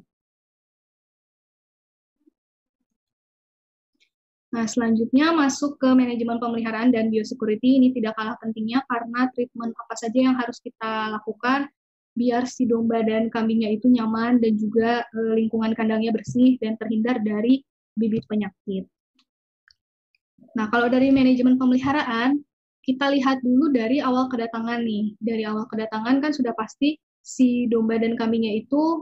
Nah, selanjutnya masuk ke manajemen pemeliharaan dan biosecurity. Ini tidak kalah pentingnya karena treatment apa saja yang harus kita lakukan biar si domba dan kambingnya itu nyaman dan juga e, lingkungan kandangnya bersih dan terhindar dari bibit penyakit. Nah, kalau dari manajemen pemeliharaan, kita lihat dulu dari awal kedatangan nih. Dari awal kedatangan kan sudah pasti si domba dan kambingnya itu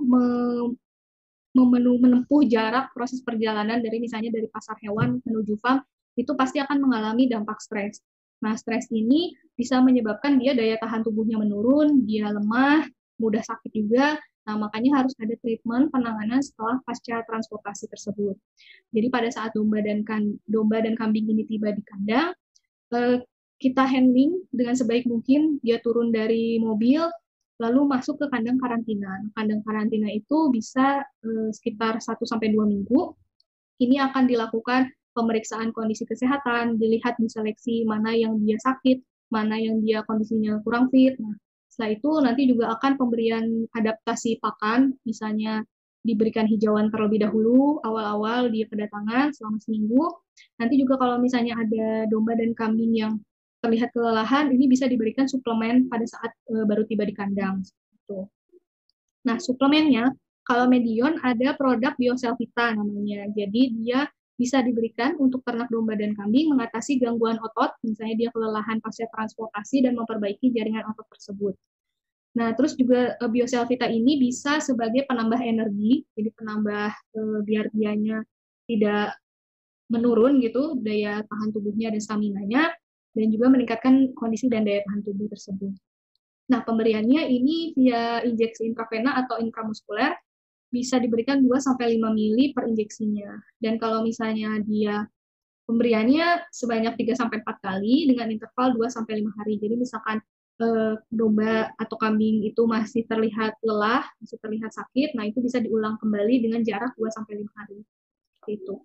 menempuh jarak proses perjalanan dari misalnya dari pasar hewan menuju farm, itu pasti akan mengalami dampak stres. Nah, stres ini bisa menyebabkan dia daya tahan tubuhnya menurun, dia lemah, mudah sakit juga. Nah, makanya harus ada treatment penanganan setelah pasca transportasi tersebut. Jadi pada saat domba dan kan, domba dan kambing ini tiba di kandang, eh, kita handling dengan sebaik mungkin, dia turun dari mobil, lalu masuk ke kandang karantina. Kandang karantina itu bisa eh, sekitar satu sampai dua minggu. Ini akan dilakukan pemeriksaan kondisi kesehatan, dilihat diseleksi mana yang dia sakit, mana yang dia kondisinya kurang fit. Nah, setelah itu nanti juga akan pemberian adaptasi pakan, misalnya diberikan hijauan terlebih dahulu awal-awal dia kedatangan selama seminggu. Nanti juga kalau misalnya ada domba dan kambing yang terlihat kelelahan, ini bisa diberikan suplemen pada saat e, baru tiba di kandang. Gitu. Nah, suplemennya, kalau Medion ada produk Bioselvita namanya. Jadi dia bisa diberikan untuk ternak domba dan kambing mengatasi gangguan otot, misalnya dia kelelahan pasca transportasi dan memperbaiki jaringan otot tersebut. Nah, terus juga e, Bioselvita ini bisa sebagai penambah energi, jadi penambah e, biar dianya tidak menurun gitu, daya tahan tubuhnya dan stamina-nya, dan juga meningkatkan kondisi dan daya tahan tubuh tersebut. Nah, pemberiannya ini via injeksi intravena atau intramuskuler, bisa diberikan dua sampai lima mili per injeksinya. Dan kalau misalnya dia pemberiannya sebanyak tiga sampai empat kali dengan interval dua sampai lima hari. Jadi misalkan eh, domba atau kambing itu masih terlihat lelah, masih terlihat sakit, nah itu bisa diulang kembali dengan jarak dua sampai lima hari. Itu.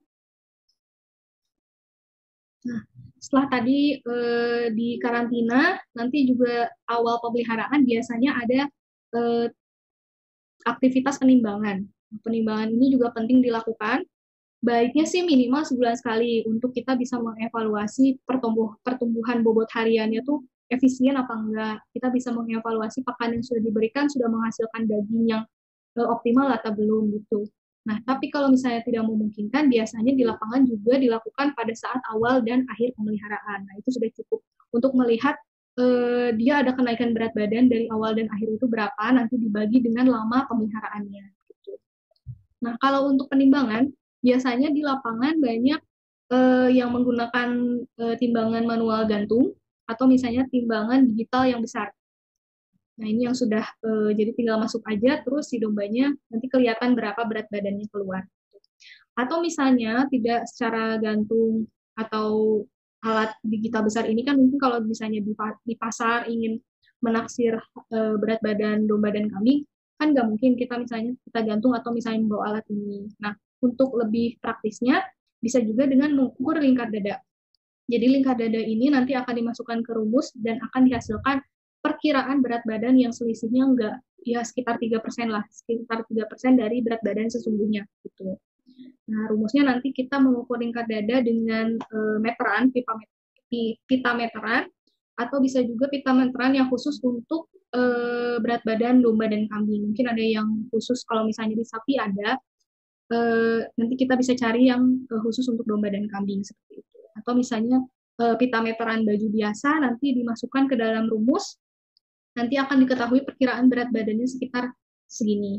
Nah, setelah tadi eh, di karantina, nanti juga awal pemeliharaan biasanya ada eh, aktivitas penimbangan. Penimbangan ini juga penting dilakukan. Baiknya sih minimal sebulan sekali untuk kita bisa mengevaluasi pertumbuh, pertumbuhan bobot hariannya tuh efisien apa enggak. Kita bisa mengevaluasi pakan yang sudah diberikan sudah menghasilkan daging yang eh, optimal atau belum gitu. Nah, tapi kalau misalnya tidak memungkinkan, biasanya di lapangan juga dilakukan pada saat awal dan akhir pemeliharaan. Nah, itu sudah cukup untuk melihat eh, dia ada kenaikan berat badan dari awal dan akhir itu berapa, nanti dibagi dengan lama pemeliharaannya. Gitu. Nah, kalau untuk penimbangan, biasanya di lapangan banyak eh, yang menggunakan eh, timbangan manual gantung, atau misalnya timbangan digital yang besar. Nah, ini yang sudah, e, jadi tinggal masuk aja, terus si dombanya nanti kelihatan berapa berat badannya keluar. Atau misalnya tidak secara gantung atau alat digital besar ini kan mungkin kalau misalnya di, di pasar ingin menaksir e, berat badan domba dan kambing, kan nggak mungkin kita misalnya kita gantung atau misalnya membawa alat ini. Nah, untuk lebih praktisnya, bisa juga dengan mengukur lingkar dada. Jadi lingkar dada ini nanti akan dimasukkan ke rumus dan akan dihasilkan perkiraan berat badan yang selisihnya enggak ya sekitar tiga persen lah, sekitar tiga persen dari berat badan sesungguhnya gitu. Nah, rumusnya nanti kita mengukur lingkar dada dengan e, meteran, pipa, pita meteran, atau bisa juga pita meteran yang khusus untuk e, berat badan domba dan kambing. Mungkin ada yang khusus kalau misalnya di sapi ada, e, nanti kita bisa cari yang e, khusus untuk domba dan kambing seperti itu. Atau misalnya e, pita meteran baju biasa nanti dimasukkan ke dalam rumus, nanti akan diketahui perkiraan berat badannya sekitar segini.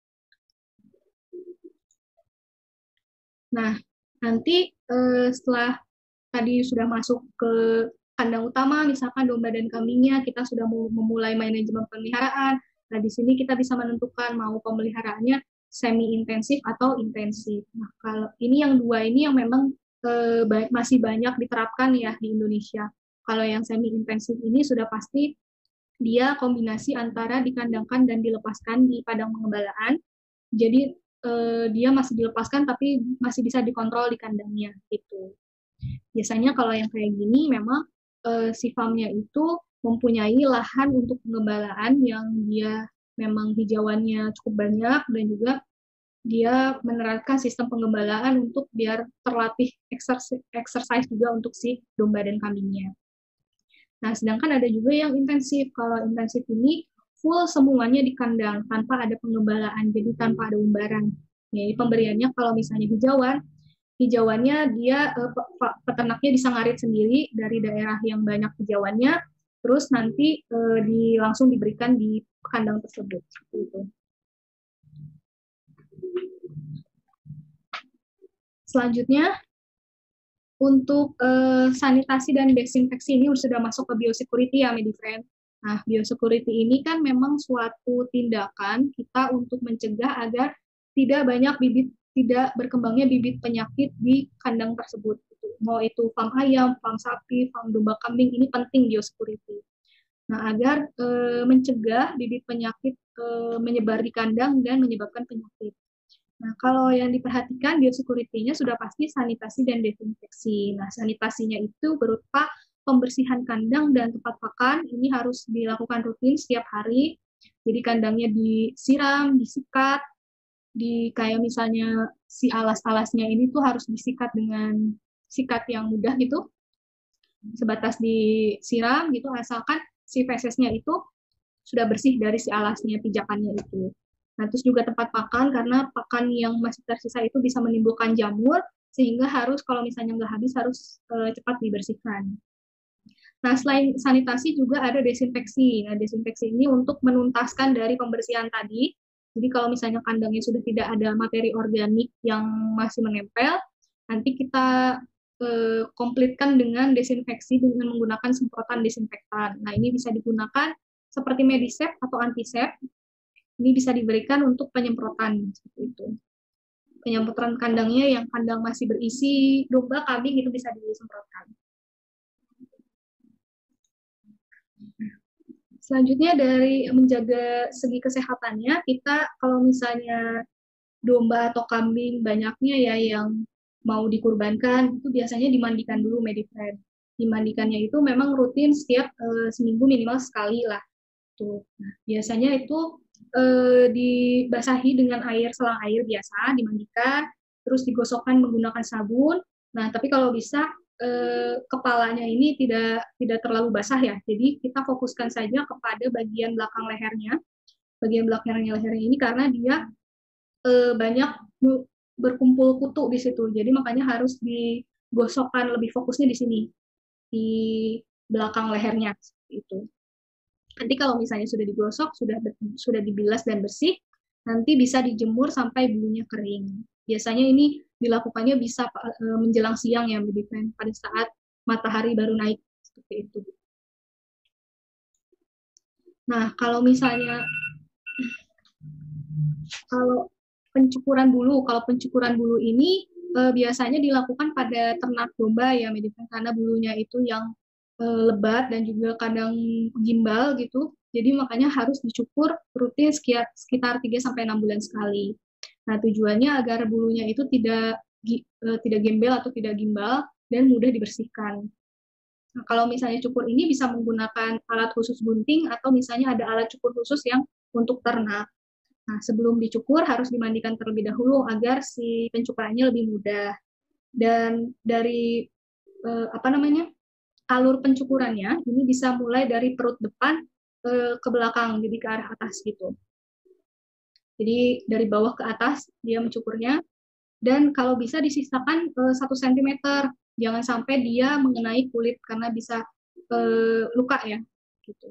Nah, nanti eh, setelah tadi sudah masuk ke kandang utama, misalkan domba dan kambingnya, kita sudah memulai manajemen pemeliharaan. Nah, di sini kita bisa menentukan mau pemeliharaannya semi intensif atau intensif. Nah, kalau ini yang dua ini yang memang eh, ba- masih banyak diterapkan ya di Indonesia. Kalau yang semi intensif ini sudah pasti dia kombinasi antara dikandangkan dan dilepaskan di padang pengembalaan. Jadi eh, dia masih dilepaskan tapi masih bisa dikontrol di kandangnya gitu. Biasanya kalau yang kayak gini memang eh, si farmnya itu mempunyai lahan untuk pengembalaan yang dia memang hijauannya cukup banyak dan juga dia menerapkan sistem pengembalaan untuk biar terlatih exercise, exercise juga untuk si domba dan kambingnya. Nah, sedangkan ada juga yang intensif. Kalau intensif ini full semuanya di kandang tanpa ada pengembalaan, jadi tanpa ada umbaran. Jadi pemberiannya kalau misalnya hijauan, hijauannya dia eh, peternaknya bisa ngarit sendiri dari daerah yang banyak hijauannya, terus nanti eh, di, langsung diberikan di kandang tersebut. Gitu. Selanjutnya, untuk eh, sanitasi dan desinfeksi ini sudah masuk ke biosecurity ya, Medifriend. Nah, biosecurity ini kan memang suatu tindakan kita untuk mencegah agar tidak banyak bibit, tidak berkembangnya bibit penyakit di kandang tersebut. Mau itu farm ayam, farm sapi, farm domba kambing, ini penting biosecurity. Nah, agar e, mencegah bibit penyakit e, menyebar di kandang dan menyebabkan penyakit. Nah, kalau yang diperhatikan biosecurity-nya sudah pasti sanitasi dan desinfeksi. Nah, sanitasinya itu berupa pembersihan kandang dan tempat pakan. Ini harus dilakukan rutin setiap hari. Jadi kandangnya disiram, disikat, di kayak misalnya si alas-alasnya ini tuh harus disikat dengan sikat yang mudah gitu. Sebatas disiram gitu, asalkan si fesesnya itu sudah bersih dari si alasnya, pijakannya itu. Nah, terus juga tempat pakan, karena pakan yang masih tersisa itu bisa menimbulkan jamur, sehingga harus kalau misalnya nggak habis harus uh, cepat dibersihkan. Nah, selain sanitasi juga ada desinfeksi. Nah, desinfeksi ini untuk menuntaskan dari pembersihan tadi. Jadi kalau misalnya kandangnya sudah tidak ada materi organik yang masih menempel, nanti kita uh, komplitkan dengan desinfeksi dengan menggunakan semprotan desinfektan. Nah, ini bisa digunakan seperti Medisep atau Antisep. Ini bisa diberikan untuk penyemprotan seperti itu. Penyemprotan kandangnya yang kandang masih berisi domba, kambing itu bisa disemprotkan. Selanjutnya dari menjaga segi kesehatannya, kita kalau misalnya domba atau kambing banyaknya ya yang mau dikurbankan, itu biasanya dimandikan dulu, Medifriend. Dimandikannya itu memang rutin setiap uh, seminggu minimal sekali lah. Tuh. Nah, biasanya itu eh, dibasahi dengan air, selang air biasa, dimandikan, terus digosokkan menggunakan sabun. Nah, tapi kalau bisa eh, kepalanya ini tidak tidak terlalu basah ya. Jadi kita fokuskan saja kepada bagian belakang lehernya, bagian belakang lehernya ini karena dia eh, banyak berkumpul kutu di situ. Jadi makanya harus digosokkan lebih fokusnya di sini, di belakang lehernya itu. Nanti kalau misalnya sudah digosok, sudah sudah dibilas dan bersih, nanti bisa dijemur sampai bulunya kering. Biasanya ini dilakukannya bisa uh, menjelang siang ya, Medifriend, pada saat matahari baru naik seperti itu. Nah, kalau misalnya kalau pencukuran bulu, kalau pencukuran bulu ini uh, biasanya dilakukan pada ternak domba ya, Medifriend, karena bulunya itu yang lebat dan juga kadang gimbal gitu. Jadi makanya harus dicukur rutin sekitar tiga sampai enam bulan sekali. Nah, tujuannya agar bulunya itu tidak tidak gembel atau tidak gimbal dan mudah dibersihkan. Nah, kalau misalnya cukur ini bisa menggunakan alat khusus gunting atau misalnya ada alat cukur khusus yang untuk ternak. Nah, sebelum dicukur harus dimandikan terlebih dahulu agar si pencukurannya lebih mudah. Dan dari eh, apa namanya? alur pencukurannya ini bisa mulai dari perut depan ke, ke belakang, jadi ke arah atas gitu. Jadi dari bawah ke atas dia mencukurnya, dan kalau bisa disisakan satu sentimeter, jangan sampai dia mengenai kulit karena bisa eh, luka ya. Gitu.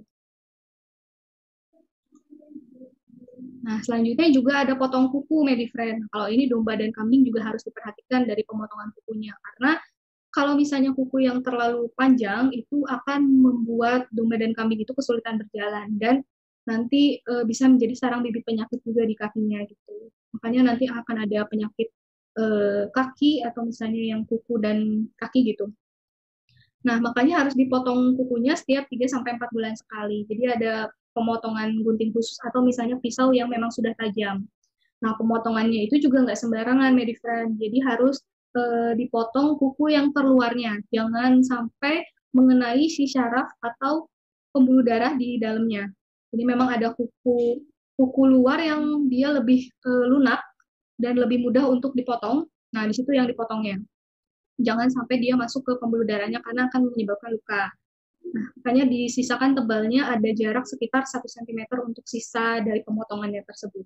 Nah, selanjutnya juga ada potong kuku, Medifriend. Kalau ini domba dan kambing juga harus diperhatikan dari pemotongan kukunya, karena kalau misalnya kuku yang terlalu panjang, itu akan membuat domba dan kambing itu kesulitan berjalan dan nanti e, bisa menjadi sarang bibit penyakit juga di kakinya gitu. makanya nanti akan ada penyakit eh, kaki atau misalnya yang kuku dan kaki gitu. Nah, makanya harus dipotong kukunya setiap tiga sampai empat bulan sekali. Jadi ada pemotongan gunting khusus atau misalnya pisau yang memang sudah tajam. Nah, pemotongannya itu juga nggak sembarangan, Medifriend. Jadi harus eh, dipotong kuku yang terluarnya. Jangan sampai mengenai si syaraf atau pembuluh darah di dalamnya. Jadi memang ada kuku kuku luar yang dia lebih eh, lunak dan lebih mudah untuk dipotong. Nah, di situ yang dipotongnya. Jangan sampai dia masuk ke pembuluh darahnya karena akan menyebabkan luka. Nah, makanya disisakan tebalnya ada jarak sekitar satu sentimeter untuk sisa dari pemotongannya tersebut.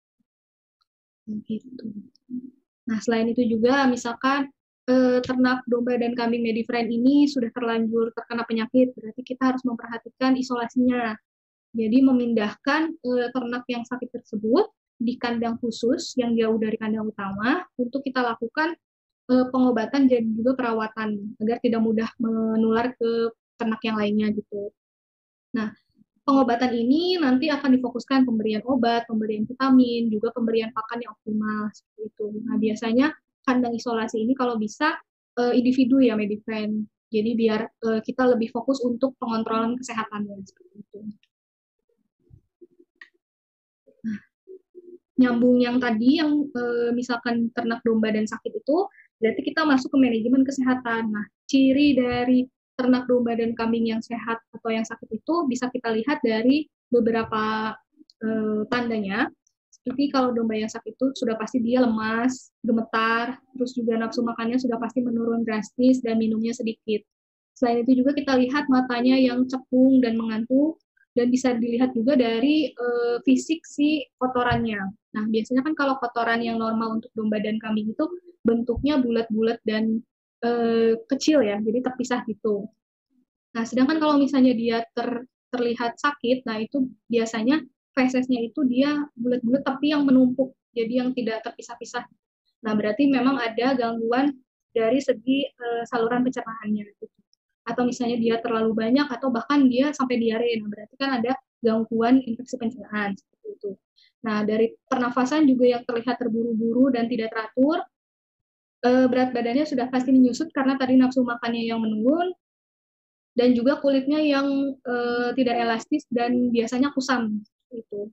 Gitu. Nah, selain itu juga misalkan eh, ternak domba dan kambing Medifriend ini sudah terlanjur terkena penyakit, berarti kita harus memperhatikan isolasinya. Jadi memindahkan eh, ternak yang sakit tersebut di kandang khusus yang jauh dari kandang utama untuk kita lakukan eh, pengobatan dan juga perawatan agar tidak mudah menular ke ternak yang lainnya gitu. Nah, pengobatan ini nanti akan difokuskan pemberian obat, pemberian vitamin, juga pemberian pakan yang optimal seperti itu. Nah, biasanya kandang isolasi ini kalau bisa eh, individu ya Medifriend. Jadi biar eh, kita lebih fokus untuk pengontrolan kesehatannya seperti itu. Nah, nyambung yang tadi yang eh, misalkan ternak domba dan sakit itu, berarti kita masuk ke manajemen kesehatan. Nah, ciri dari ternak domba dan kambing yang sehat atau yang sakit itu bisa kita lihat dari beberapa eh, tandanya. Seperti kalau domba yang sakit itu sudah pasti dia lemas, gemetar, terus juga nafsu makannya sudah pasti menurun drastis dan minumnya sedikit. Selain itu juga kita lihat matanya yang cekung dan mengantuk, dan bisa dilihat juga dari uh, fisik si kotorannya. Nah, biasanya kan kalau kotoran yang normal untuk domba dan kambing itu bentuknya bulat-bulat dan uh, kecil ya, jadi terpisah gitu. Nah, sedangkan kalau misalnya dia ter, terlihat sakit, nah itu biasanya fesesnya itu dia bulat-bulat tapi yang menumpuk, jadi yang tidak terpisah-pisah. Nah, berarti memang ada gangguan dari segi uh, saluran pencernaannya. Gitu. Atau misalnya dia terlalu banyak atau bahkan dia sampai diare, nah berarti kan ada gangguan infeksi pencernaan seperti itu. Nah, dari pernafasan juga yang terlihat terburu-buru dan tidak teratur, eh, berat badannya sudah pasti menyusut karena tadi nafsu makannya yang menurun, dan juga kulitnya yang eh, tidak elastis dan biasanya kusam itu.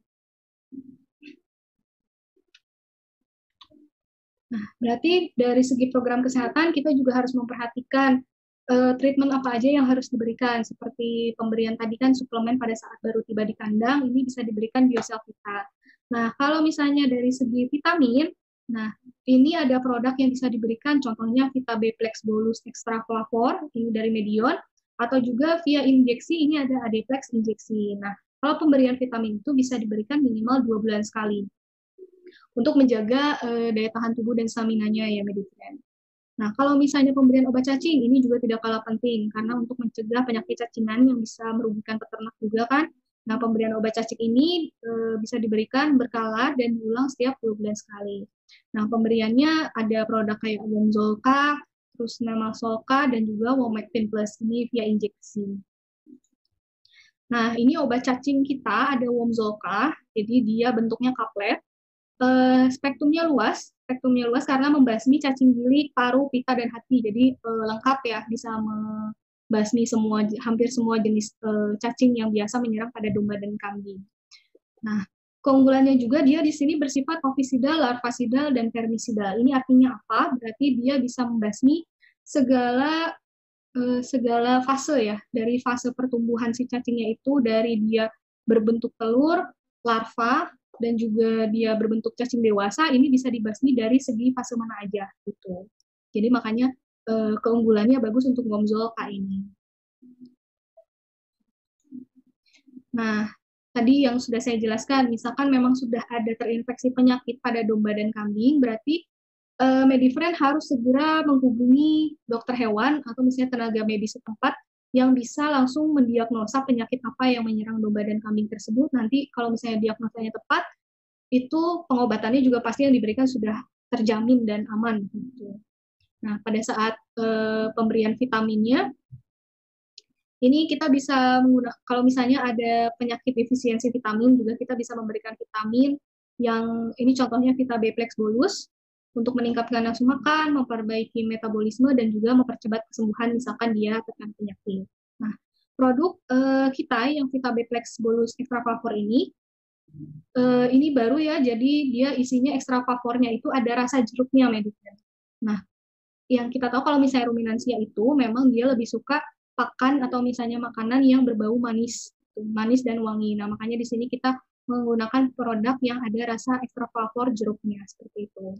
Nah, berarti dari segi program kesehatan kita juga harus memperhatikan uh, treatment apa aja yang harus diberikan. Seperti pemberian tadi kan suplemen pada saat baru tiba di kandang, ini bisa diberikan biosel kita. Nah, kalau misalnya dari segi vitamin, nah ini ada produk yang bisa diberikan, contohnya Vita B Plex Bolus Extra Flavor, ini dari Medion, atau juga via injeksi, ini ada Adeplex injeksi. Nah, kalau pemberian vitamin itu bisa diberikan minimal dua bulan sekali untuk menjaga uh, daya tahan tubuh dan stamina-nya ya Medifriend. Nah, kalau misalnya pemberian obat cacing, ini juga tidak kalah penting, karena untuk mencegah penyakit cacingan yang bisa merugikan peternak juga kan. Nah, pemberian obat cacing ini e, bisa diberikan berkala dan diulang setiap dua bulan sekali. Nah, pemberiannya ada produk kayak Womzolka, terus Nemasolka, dan juga Womectin Plus, ini via injeksi. Nah, ini obat cacing kita ada Womzolka, jadi dia bentuknya kaplet. Uh, spektrumnya luas, spektrumnya luas karena membasmi cacing gilik, paru, pita, dan hati. Jadi uh, lengkap ya, bisa membasmi semua, hampir semua jenis uh, cacing yang biasa menyerang pada domba dan kambing. Nah, keunggulannya juga dia di sini bersifat ovisidal, larvasidal, dan vermisidal. Ini artinya apa? Berarti dia bisa membasmi segala uh, segala fase ya, dari fase pertumbuhan si cacingnya itu, dari dia berbentuk telur, larva, dan juga dia berbentuk cacing dewasa, ini bisa dibasmi dari segi fase mana aja gitu. Jadi makanya eh, keunggulannya bagus untuk Womzolka ini. Nah, tadi yang sudah saya jelaskan, misalkan memang sudah ada terinfeksi penyakit pada domba dan kambing, berarti eh, Medifriend harus segera menghubungi dokter hewan atau misalnya tenaga medis setempat yang bisa langsung mendiagnosa penyakit apa yang menyerang domba dan kambing tersebut. Nanti kalau misalnya diagnosanya tepat, itu pengobatannya juga pasti yang diberikan sudah terjamin dan aman. Gitu. Nah, pada saat e, pemberian vitaminnya, ini kita bisa menggunakan, kalau misalnya ada penyakit defisiensi vitamin, juga kita bisa memberikan vitamin yang ini contohnya Vita Beplex bolus untuk meningkatkan nafsu makan, memperbaiki metabolisme, dan juga mempercepat kesembuhan misalkan dia terkena penyakit. Nah, produk uh, kita yang Vita Beplex bolus extra favor ini, uh, ini baru ya, jadi dia isinya extra favornya itu ada rasa jeruknya, medicine. Nah, yang kita tahu kalau misalnya ruminansia itu memang dia lebih suka pakan atau misalnya makanan yang berbau manis, manis dan wangi. Nah, makanya di sini kita menggunakan produk yang ada rasa extra favor jeruknya, seperti itu.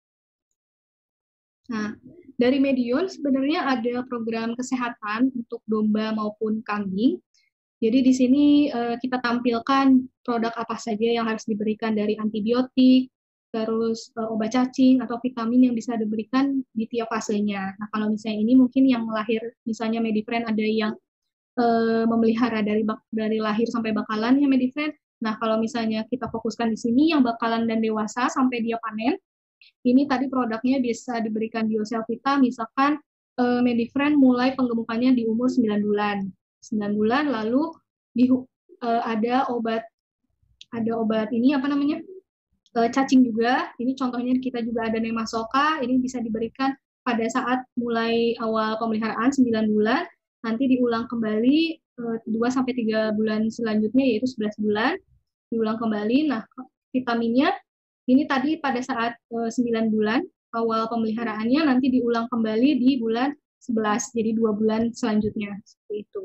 Nah, dari Medion sebenarnya ada program kesehatan untuk domba maupun kambing. Jadi di sini uh, kita tampilkan produk apa saja yang harus diberikan dari antibiotik, terus uh, obat cacing atau vitamin yang bisa diberikan di tiap fasenya. Nah, kalau misalnya ini mungkin yang lahir, misalnya Medifriend ada yang uh, memelihara dari dari lahir sampai bakalan ya Medifriend. Nah, kalau misalnya kita fokuskan di sini yang bakalan dan dewasa sampai dia panen, ini tadi produknya bisa diberikan Bioselvita, misalkan uh, Medifriend mulai penggemukannya di umur sembilan bulan. sembilan bulan lalu di, uh, ada obat ada obat ini apa namanya? Uh, cacing juga. Ini contohnya kita juga ada Nemasoka, ini bisa diberikan pada saat mulai awal pemeliharaan sembilan bulan, nanti diulang kembali uh, dua sampai tiga bulan selanjutnya yaitu sebelas bulan, diulang kembali. Nah, vitaminnya ini tadi pada saat uh, sembilan bulan awal pemeliharaannya, nanti diulang kembali di bulan sebelas, jadi dua bulan selanjutnya, seperti itu.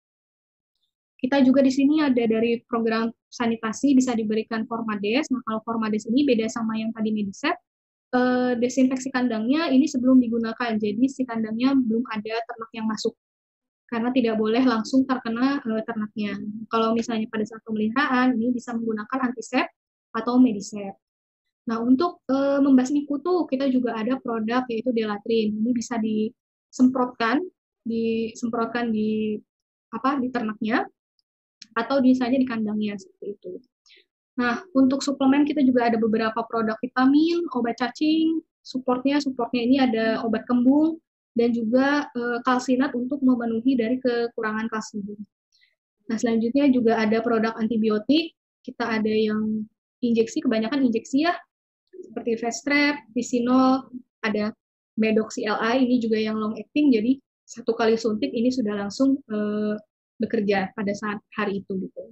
Kita juga di sini ada dari program sanitasi bisa diberikan Formades. Nah, kalau Formades ini beda sama yang tadi Mediset, uh, desinfeksi kandangnya ini sebelum digunakan, jadi si kandangnya belum ada ternak yang masuk, karena tidak boleh langsung terkena uh, ternaknya. Kalau misalnya pada saat pemeliharaan, ini bisa menggunakan antisep atau Medisep. Nah, untuk e, membasmi kutu, kita juga ada produk yaitu Delatrin. Ini bisa disemprotkan, disemprotkan di apa di ternaknya atau misalnya di kandangnya seperti itu. Nah, untuk suplemen kita juga ada beberapa produk vitamin, obat cacing, supportnya, supportnya ini ada obat kembung dan juga e, kalsinat untuk memenuhi dari kekurangan kalsium. Nah, selanjutnya juga ada produk antibiotik. Kita ada yang injeksi, kebanyakan injeksi ya, seperti Festrep, Visinol, ada Medoxy L I, ini juga yang long acting, jadi satu kali suntik ini sudah langsung uh, bekerja pada saat hari itu gitu.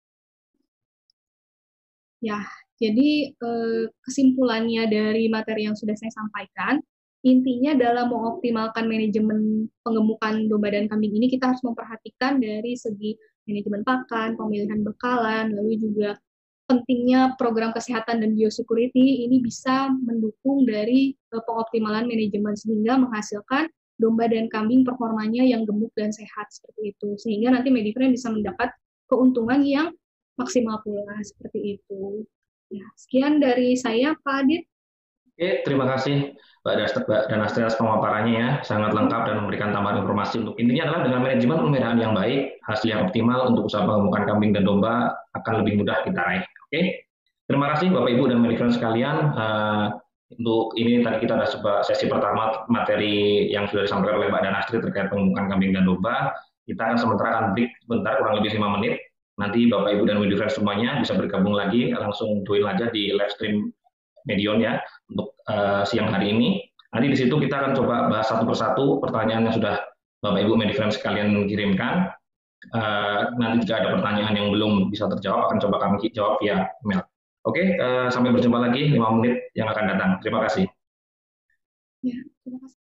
Ya, jadi uh, kesimpulannya dari materi yang sudah saya sampaikan, intinya dalam mengoptimalkan manajemen pengemukan domba dan kambing ini kita harus memperhatikan dari segi manajemen pakan, pemilihan bekalan, lalu juga pentingnya program kesehatan dan biosecurity ini bisa mendukung dari uh, pengoptimalan manajemen sehingga menghasilkan domba dan kambing performanya yang gemuk dan sehat seperti itu. Sehingga nanti Medifriend bisa mendapat keuntungan yang maksimal pula seperti itu. Ya, sekian dari saya, Pak Adit. Oke, terima kasih Mbak Danastri atas pemaparannya ya, sangat lengkap dan memberikan tambahan informasi. Untuk intinya adalah dengan manajemen pemeliharaan yang baik, hasil yang optimal untuk usaha pengemukan kambing dan domba akan lebih mudah kita raih. Oke, terima kasih Bapak Ibu dan Medifriend sekalian. Uh, untuk ini tadi kita ada coba sesi pertama materi yang sudah disampaikan oleh Mbak Danastri terkait pengemukan kambing dan domba. Kita akan sementara akan break sebentar kurang lebih lima menit. Nanti Bapak Ibu dan Medifriend semuanya bisa bergabung lagi, langsung join aja di live stream Medion ya untuk uh, siang hari ini. Nanti di situ kita akan coba bahas satu persatu pertanyaan yang sudah Bapak Ibu Medifriend sekalian kirimkan. Uh, nanti jika ada pertanyaan yang belum bisa terjawab akan coba kami jawab via email. Oke, uh, sampai berjumpa lagi lima menit yang akan datang. Terima kasih. Ya, terima kasih.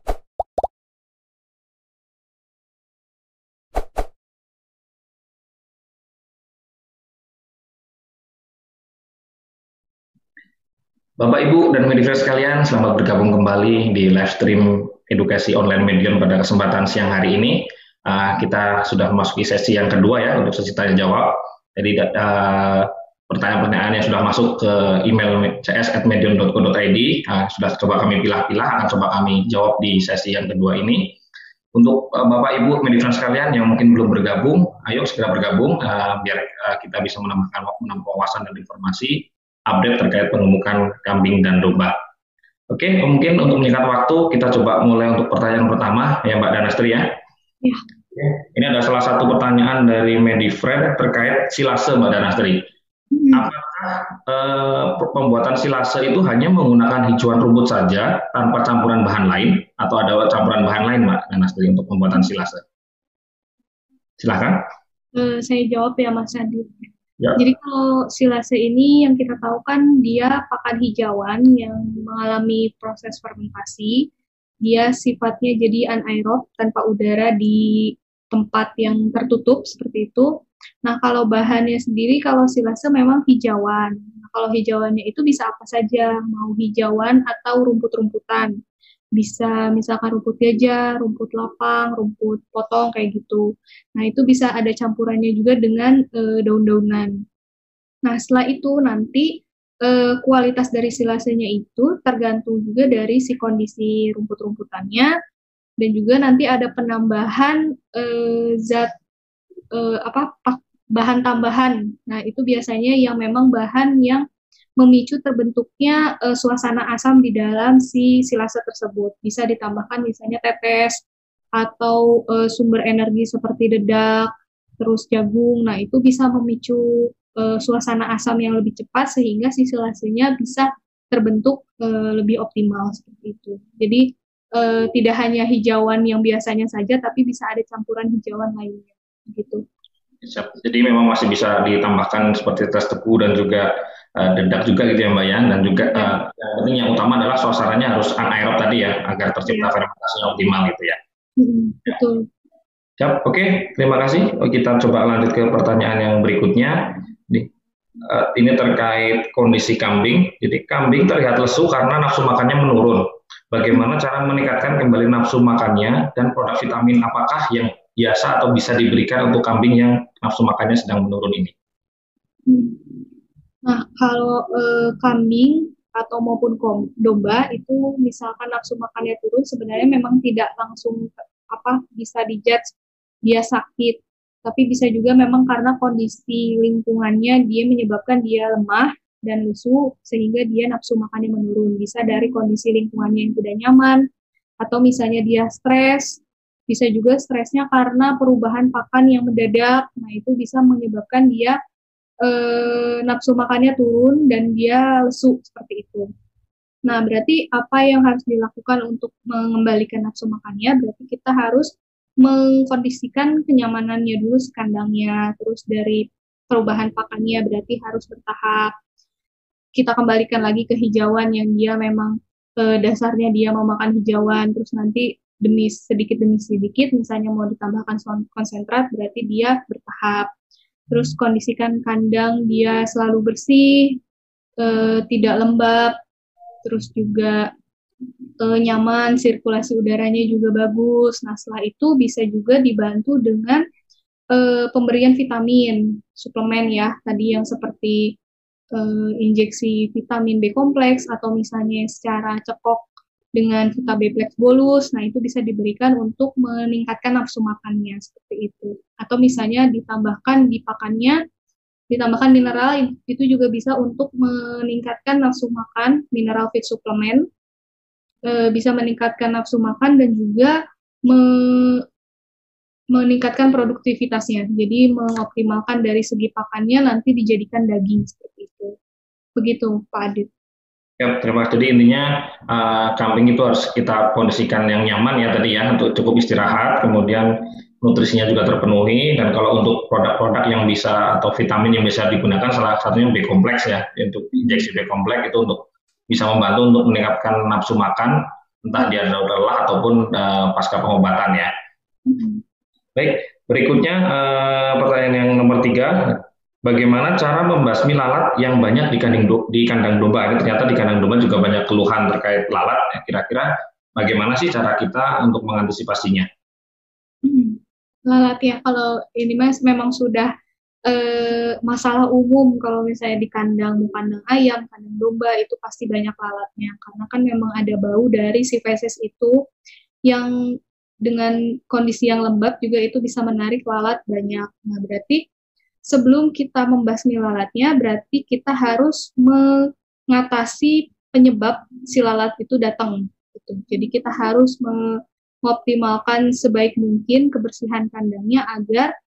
Bapak Ibu dan Medifriend sekalian, selamat bergabung kembali di live stream edukasi online Medion pada kesempatan siang hari ini. Uh, kita sudah memasuki sesi yang kedua ya untuk sesi tanya jawab. Jadi uh, pertanyaan-pertanyaan yang sudah masuk ke email c s at medion dot co dot i d uh, sudah coba kami pilah-pilah, akan coba kami jawab di sesi yang kedua ini. Untuk uh, Bapak Ibu Medifriend sekalian yang mungkin belum bergabung, ayo segera bergabung uh, biar uh, kita bisa menambahkan menambah wawasan dan informasi update terkait pengemukan kambing dan domba. Oke, mungkin untuk menyingkat waktu kita coba mulai untuk pertanyaan pertama ya Mbak Danastri ya. Ya. Ini ada salah satu pertanyaan dari Medifriend terkait silase Mbak Danastri. Hmm. apakah eh, pembuatan silase itu hanya menggunakan hijauan rumput saja tanpa campuran bahan lain atau ada campuran bahan lain, Mbak Nanastri, untuk pembuatan silase? Silakan. Eh, saya jawab ya Mas Adi. Ya. Jadi kalau silase ini yang kita tahu kan dia pakan hijauan yang mengalami proses fermentasi. Dia sifatnya jadi anaerob tanpa udara di tempat yang tertutup seperti itu. Nah, kalau bahannya sendiri kalau silase memang hijauan. Nah, kalau hijauannya itu bisa apa saja, mau hijauan atau rumput-rumputan. Bisa misalkan rumput gajah, rumput lapang, rumput potong kayak gitu. Nah, itu bisa ada campurannya juga dengan e, daun-daunan. Nah, setelah itu nanti e, kualitas dari silasenya itu tergantung juga dari si kondisi rumput-rumputannya dan juga nanti ada penambahan e, zat e, apa bahan tambahan. Nah, itu biasanya yang memang bahan yang memicu terbentuknya uh, suasana asam di dalam si silase tersebut. Bisa ditambahkan misalnya tetes atau uh, sumber energi seperti dedak, terus jagung. Nah, itu bisa memicu uh, suasana asam yang lebih cepat sehingga si silasenya bisa terbentuk uh, lebih optimal seperti itu. Jadi uh, tidak hanya hijauan yang biasanya saja, tapi bisa ada campuran hijauan lainnya. Gitu. Jadi memang masih bisa ditambahkan seperti tes tebu dan juga uh, dedak juga gitu ya Mbak ya, dan juga ya. uh, yang penting yang utama adalah suasananya harus anaerob tadi ya agar tercipta ya. Fermentasinya optimal gitu ya. Hmm, betul. Ya, oke, okay. Terima kasih. Kita coba lanjut ke pertanyaan yang berikutnya. Ini, uh, ini terkait kondisi kambing. Jadi kambing terlihat lesu karena nafsu makannya menurun. Bagaimana cara meningkatkan kembali nafsu makannya dan produk vitamin apakah yang biasa atau bisa diberikan untuk kambing yang nafsu makannya sedang menurun ini? Nah, kalau eh, kambing atau maupun domba itu misalkan nafsu makannya turun, sebenarnya memang tidak langsung apa bisa dijudge dia sakit, tapi bisa juga memang karena kondisi lingkungannya dia menyebabkan dia lemah dan lesu sehingga dia nafsu makannya menurun. Bisa dari kondisi lingkungannya yang tidak nyaman atau misalnya dia stres. Bisa juga stresnya karena perubahan pakan yang mendadak. Nah, itu bisa menyebabkan dia eh, nafsu makannya turun dan dia lesu seperti itu. Nah, berarti apa yang harus dilakukan untuk mengembalikan nafsu makannya? Berarti kita harus mengkondisikan kenyamanannya dulu si kandangnya. Terus dari perubahan pakannya berarti harus bertahap. Kita kembalikan lagi ke hijauan yang dia memang eh, dasarnya dia mau makan hijauan. Terus nanti demi sedikit demi sedikit misalnya mau ditambahkan konsentrat berarti dia bertahap. Terus kondisikan kandang dia selalu bersih, eh, tidak lembab, terus juga eh, nyaman, sirkulasi udaranya juga bagus. Nah, setelah itu bisa juga dibantu dengan eh, pemberian vitamin suplemen ya, tadi yang seperti eh, injeksi vitamin B kompleks atau misalnya secara cekok dengan Vita B Plex bolus, nah itu bisa diberikan untuk meningkatkan nafsu makannya seperti itu. Atau misalnya ditambahkan di pakannya, ditambahkan mineral, itu juga bisa untuk meningkatkan nafsu makan, mineral feed supplement, e, bisa meningkatkan nafsu makan dan juga me, meningkatkan produktivitasnya. Jadi mengoptimalkan dari segi pakannya nanti dijadikan daging seperti itu. Begitu Pak Adit. Ya, terima kasih. Jadi intinya uh, kambing itu harus kita kondisikan yang nyaman ya tadi ya untuk cukup istirahat, kemudian nutrisinya juga terpenuhi, dan kalau untuk produk-produk yang bisa atau vitamin yang bisa digunakan salah satunya B kompleks ya, untuk injeksi B kompleks itu untuk bisa membantu untuk meningkatkan nafsu makan entah dia lelah ataupun uh, pasca pengobatan ya. Baik, berikutnya uh, pertanyaan yang nomor tiga. Bagaimana cara membasmi lalat yang banyak di kandang, di kandang domba? Ini ternyata di kandang domba juga banyak keluhan terkait lalat. Kira-kira bagaimana sih cara kita untuk mengantisipasinya? Hmm, lalat ya, kalau ini mas memang sudah eh, masalah umum kalau misalnya di kandang, kandang ayam, kandang domba itu pasti banyak lalatnya. Karena kan memang ada bau dari si feses itu yang dengan kondisi yang lembab juga itu bisa menarik lalat banyak. Nah berarti sebelum kita membasmi lalatnya, berarti kita harus mengatasi penyebab si lalat itu datang. Gitu. Jadi kita harus mengoptimalkan sebaik mungkin kebersihan kandangnya agar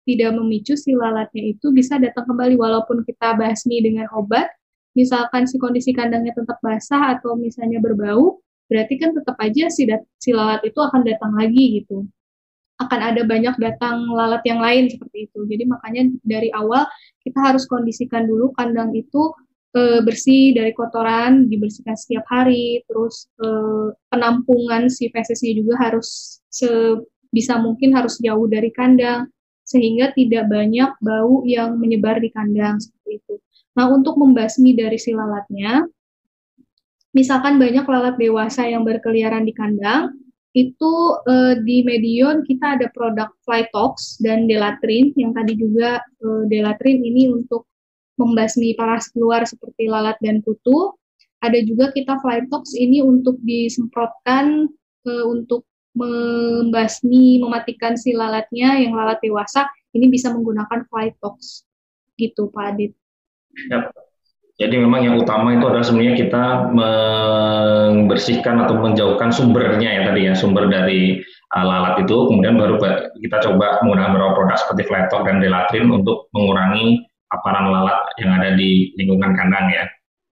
tidak memicu si lalatnya itu bisa datang kembali walaupun kita basmi dengan obat. Misalkan si kondisi kandangnya tetap basah atau misalnya berbau, berarti kan tetap aja si, si lalat itu akan datang lagi gitu. Akan ada banyak datang lalat yang lain seperti itu. Jadi makanya dari awal kita harus kondisikan dulu kandang itu e, bersih dari kotoran, dibersihkan setiap hari, terus e, penampungan si fesesnya juga harus sebisa mungkin harus jauh dari kandang, sehingga tidak banyak bau yang menyebar di kandang seperti itu. Nah, untuk membasmi dari si lalatnya, misalkan banyak lalat dewasa yang berkeliaran di kandang, itu eh, di Medion kita ada produk Flytox dan Delatrin, yang tadi juga eh, Delatrin ini untuk membasmi paras keluar seperti lalat dan kutu. Ada juga kita Flytox ini untuk disemprotkan eh, untuk membasmi, mematikan si lalatnya yang lalat dewasa, ini bisa menggunakan Flytox. Gitu, Pak Adit. Ya. Jadi memang yang utama itu adalah sebenarnya kita membersihkan atau menjauhkan sumbernya ya tadi ya, sumber dari uh, lalat itu, kemudian baru kita coba menggunakan beberapa produk seperti Flytox dan Delatrin untuk mengurangi paparan lalat yang ada di lingkungan kandang ya.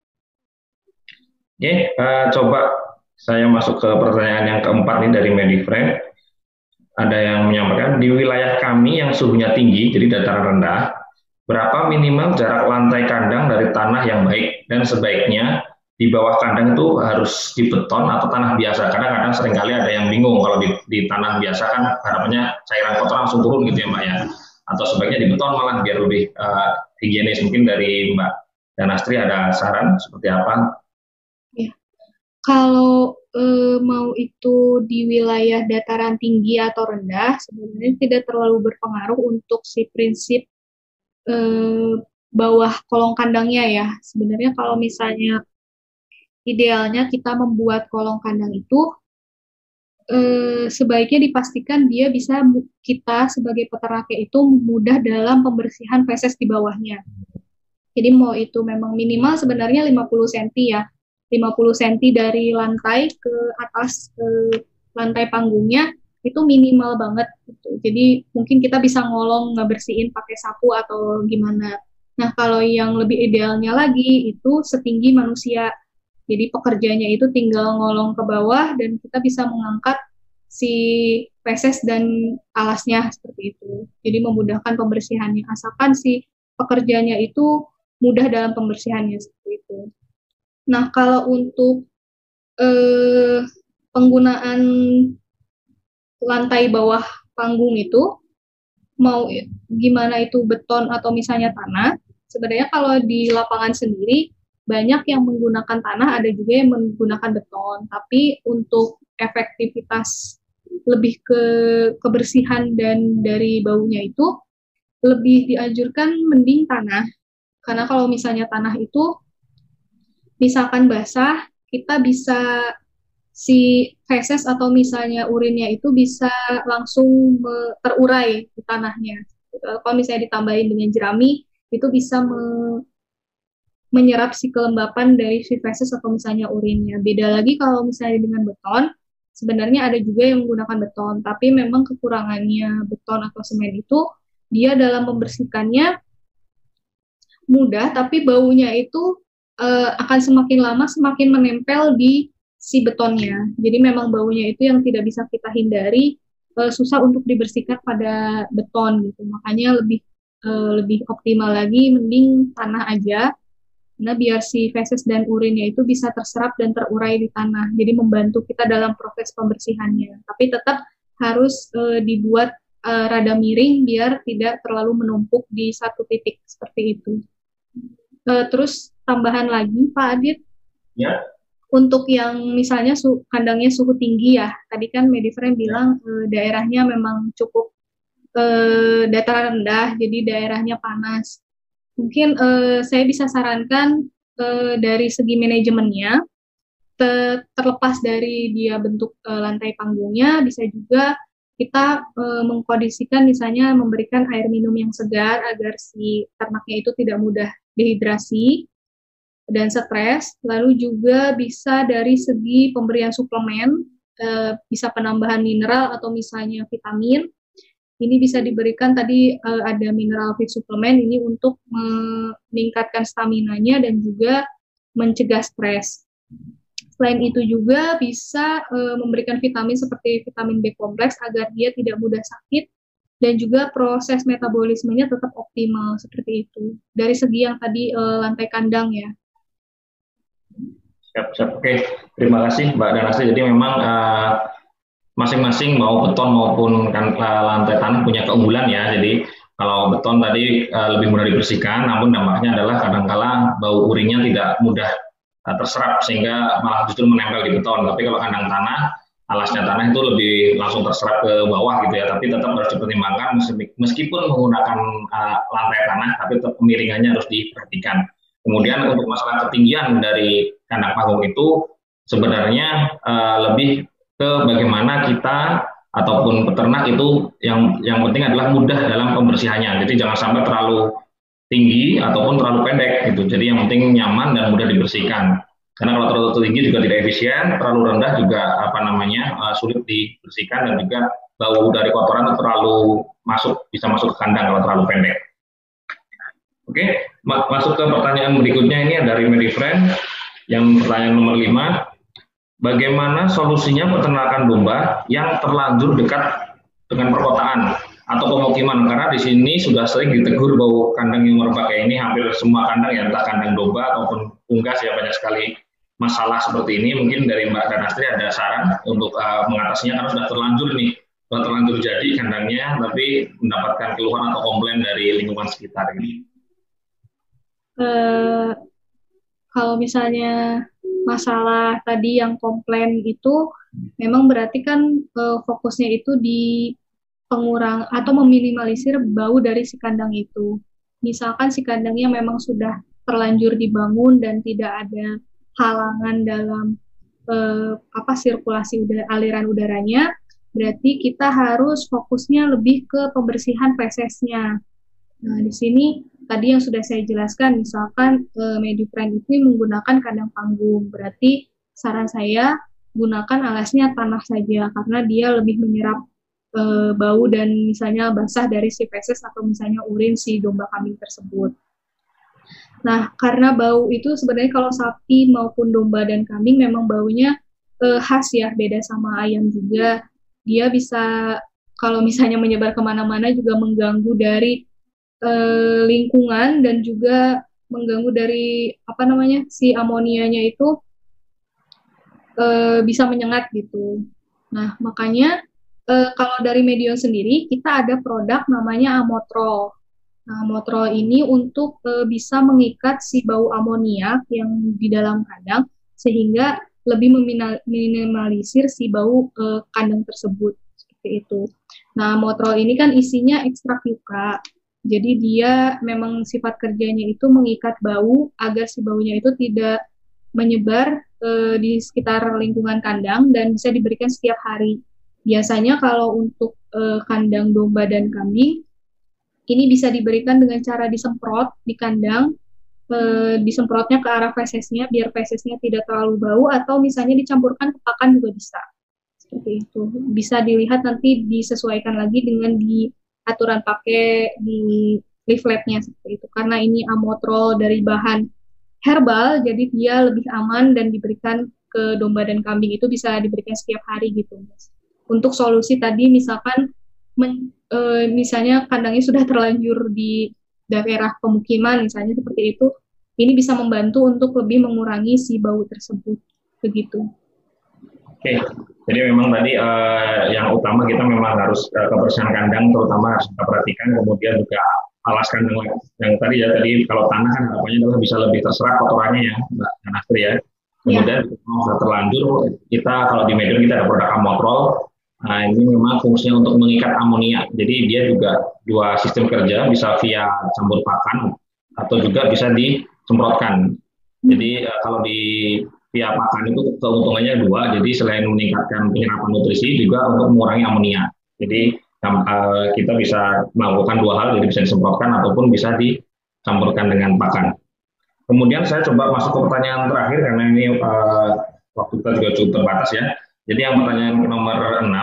Oke, uh, coba saya masuk ke pertanyaan yang keempat nih dari Medifriend. Ada yang menyampaikan, di wilayah kami yang suhunya tinggi, jadi dataran rendah, berapa minimal jarak lantai kandang dari tanah yang baik, dan sebaiknya di bawah kandang itu harus di beton atau tanah biasa. Kadang-kadang seringkali ada yang bingung kalau di, di tanah biasa kan harapannya cairan kotor langsung turun gitu ya Mbak ya, atau sebaiknya di beton malah biar lebih uh, higienis. Mungkin dari Mbak Danastri ada saran seperti apa? Ya. Kalau eh, mau itu di wilayah dataran tinggi atau rendah, sebenarnya tidak terlalu berpengaruh untuk si prinsip eh, bawah kolong kandangnya ya. Sebenarnya kalau misalnya idealnya kita membuat kolong kandang itu eh, sebaiknya dipastikan dia bisa kita sebagai peternaknya itu mudah dalam pembersihan feses di bawahnya. Jadi mau itu memang minimal sebenarnya lima puluh sentimeter ya. lima puluh sentimeter dari lantai ke atas ke lantai panggungnya itu minimal banget gitu. Jadi mungkin kita bisa ngolong ngebersihin pakai sapu atau gimana. Nah, kalau yang lebih idealnya lagi itu setinggi manusia. Jadi pekerjanya itu tinggal ngolong ke bawah dan kita bisa mengangkat si feses dan alasnya seperti itu. Jadi memudahkan pembersihannya. Asalkan si pekerjanya itu mudah dalam pembersihannya seperti itu. Nah, kalau untuk eh, penggunaan lantai bawah panggung itu, mau gimana itu beton atau misalnya tanah, sebenarnya kalau di lapangan sendiri, banyak yang menggunakan tanah, ada juga yang menggunakan beton. Tapi untuk efektivitas lebih ke kebersihan dan dari baunya itu, lebih dianjurkan mending tanah. Karena kalau misalnya tanah itu, misalkan basah, kita bisa si feses atau misalnya urinnya itu bisa langsung terurai di tanahnya. Kalau misalnya ditambahin dengan jerami, itu bisa me menyerap si kelembapan dari si feses atau misalnya urinnya. Beda lagi kalau misalnya dengan beton, sebenarnya ada juga yang menggunakan beton, tapi memang kekurangannya beton atau semen itu, dia dalam membersihkannya mudah, tapi baunya itu uh, akan semakin lama semakin menempel di si betonnya. Jadi memang baunya itu yang tidak bisa kita hindari, uh, susah untuk dibersihkan pada beton gitu. Makanya lebih uh, lebih optimal lagi mending tanah aja. Nah, biar si feses dan urinnya itu bisa terserap dan terurai di tanah. Jadi membantu kita dalam proses pembersihannya. Tapi tetap harus uh, dibuat uh, rada miring biar tidak terlalu menumpuk di satu titik seperti itu. Uh, terus tambahan lagi, Pak Adit. Ya. Untuk yang misalnya su kandangnya suhu tinggi ya, tadi kan Medifriend bilang uh, daerahnya memang cukup uh, dataran rendah, jadi daerahnya panas. Mungkin uh, saya bisa sarankan uh, dari segi manajemennya, te terlepas dari dia bentuk uh, lantai panggungnya, bisa juga kita uh, mengkondisikan misalnya memberikan air minum yang segar agar si ternaknya itu tidak mudah dehidrasi dan stres. Lalu juga bisa dari segi pemberian suplemen, uh, bisa penambahan mineral atau misalnya vitamin. Ini bisa diberikan tadi uh, ada mineral feed suplemen ini untuk meningkatkan stamina-nya dan juga mencegah stres. Selain itu juga bisa uh, memberikan vitamin seperti vitamin B kompleks agar dia tidak mudah sakit dan juga proses metabolismenya tetap optimal seperti itu. Dari segi yang tadi uh, lantai kandang ya. Siap, siap. Oke, terima kasih Mbak Danasti. Jadi memang uh, masing-masing mau beton maupun kan, uh, lantai tanah punya keunggulan ya. Jadi kalau beton tadi uh, lebih mudah dibersihkan, namun dampaknya adalah kadang-kala bau urinnya tidak mudah uh, terserap sehingga malah justru menempel di beton. Tapi kalau kandang tanah, alasnya tanah itu lebih langsung terserap ke bawah gitu ya. Tapi tetap harus dipertimbangkan meskipun menggunakan uh, lantai tanah, tapi tetap kemiringannya harus diperhatikan. Kemudian untuk masalah ketinggian dari kandang panggung itu sebenarnya uh, lebih ke bagaimana kita ataupun peternak itu yang yang penting adalah mudah dalam pembersihannya. Jadi jangan sampai terlalu tinggi ataupun terlalu pendek gitu. Jadi yang penting nyaman dan mudah dibersihkan. Karena kalau terlalu tinggi juga tidak efisien, terlalu rendah juga apa namanya uh, sulit dibersihkan dan juga bau dari kotoran itu terlalu masuk bisa masuk ke kandang kalau terlalu pendek. Oke, masuk ke pertanyaan berikutnya ini dari Medifriend yang pertanyaan nomor lima. Bagaimana solusinya peternakan domba yang terlanjur dekat dengan perkotaan atau pemukiman? Karena di sini sudah sering ditegur bau kandang yang merebak kayak ini, hampir semua kandang ya, entah kandang domba ataupun unggas ya, banyak sekali masalah seperti ini. Mungkin dari Mbak Danastri ada saran untuk uh, mengatasinya karena sudah terlanjur nih, sudah terlanjur jadi kandangnya, tapi mendapatkan keluhan atau komplain dari lingkungan sekitar ini. Uh, kalau misalnya masalah tadi yang komplain itu memang berarti kan uh, fokusnya itu di pengurang atau meminimalisir bau dari si kandang itu. Misalkan si kandangnya memang sudah terlanjur dibangun dan tidak ada halangan dalam uh, apa sirkulasi udara, aliran udaranya, berarti kita harus fokusnya lebih ke pembersihan fesesnya. Nah, di sini tadi yang sudah saya jelaskan, misalkan eh, Medifriend ini menggunakan kandang panggung, berarti saran saya gunakan alasnya tanah saja karena dia lebih menyerap eh, bau dan misalnya basah dari si feses atau misalnya urin si domba kambing tersebut. Nah, karena bau itu sebenarnya kalau sapi maupun domba dan kambing memang baunya eh, khas ya, beda sama ayam juga. Dia bisa kalau misalnya menyebar kemana-mana juga mengganggu dari Uh, lingkungan dan juga mengganggu dari apa namanya si amonianya itu uh, bisa menyengat gitu. Nah makanya uh, kalau dari Medion sendiri kita ada produk namanya Amotrol. Nah Amotrol ini untuk uh, bisa mengikat si bau amoniak yang di dalam kandang sehingga lebih meminimalisir si bau uh, kandang tersebut seperti itu. Nah Amotrol ini kan isinya ekstrak yuka. Jadi dia memang sifat kerjanya itu mengikat bau agar si baunya itu tidak menyebar e, di sekitar lingkungan kandang dan bisa diberikan setiap hari. Biasanya kalau untuk e, kandang domba dan kambing, ini bisa diberikan dengan cara disemprot di kandang, e, disemprotnya ke arah fesesnya biar fesesnya tidak terlalu bau atau misalnya dicampurkan ke pakan juga bisa. Seperti itu. Bisa dilihat nanti disesuaikan lagi dengan di aturan pakai di leafletnya seperti itu. Karena ini Amotrol dari bahan herbal, jadi dia lebih aman dan diberikan ke domba dan kambing itu bisa diberikan setiap hari gitu. Untuk solusi tadi misalkan men, e, misalnya kandangnya sudah terlanjur di daerah pemukiman misalnya seperti itu, ini bisa membantu untuk lebih mengurangi si bau tersebut. Begitu. Oke, jadi memang tadi uh, yang utama kita memang harus uh, kebersihan kandang terutama harus kita perhatikan, kemudian juga alas kandang yang tadi ya tadi kalau tanah kan harapannya adalah bisa lebih terserap kotorannya ya Mbak Danastri ya. Kemudian ya. Kalau terlanjur kita kalau di Medion kita ada produk Amotrol. Nah ini memang fungsinya untuk mengikat amonia. Jadi dia juga dua sistem kerja bisa via campur pakan atau juga bisa disemprotkan. Jadi uh, kalau di via pakan itu keuntungannya dua, jadi selain meningkatkan penyerapan nutrisi juga untuk mengurangi amonia. Jadi uh, kita bisa melakukan dua hal, jadi bisa disemprotkan ataupun bisa dicampurkan dengan pakan. Kemudian saya coba masuk ke pertanyaan terakhir karena ini uh, waktu kita juga cukup terbatas ya. Jadi yang pertanyaan nomor enam,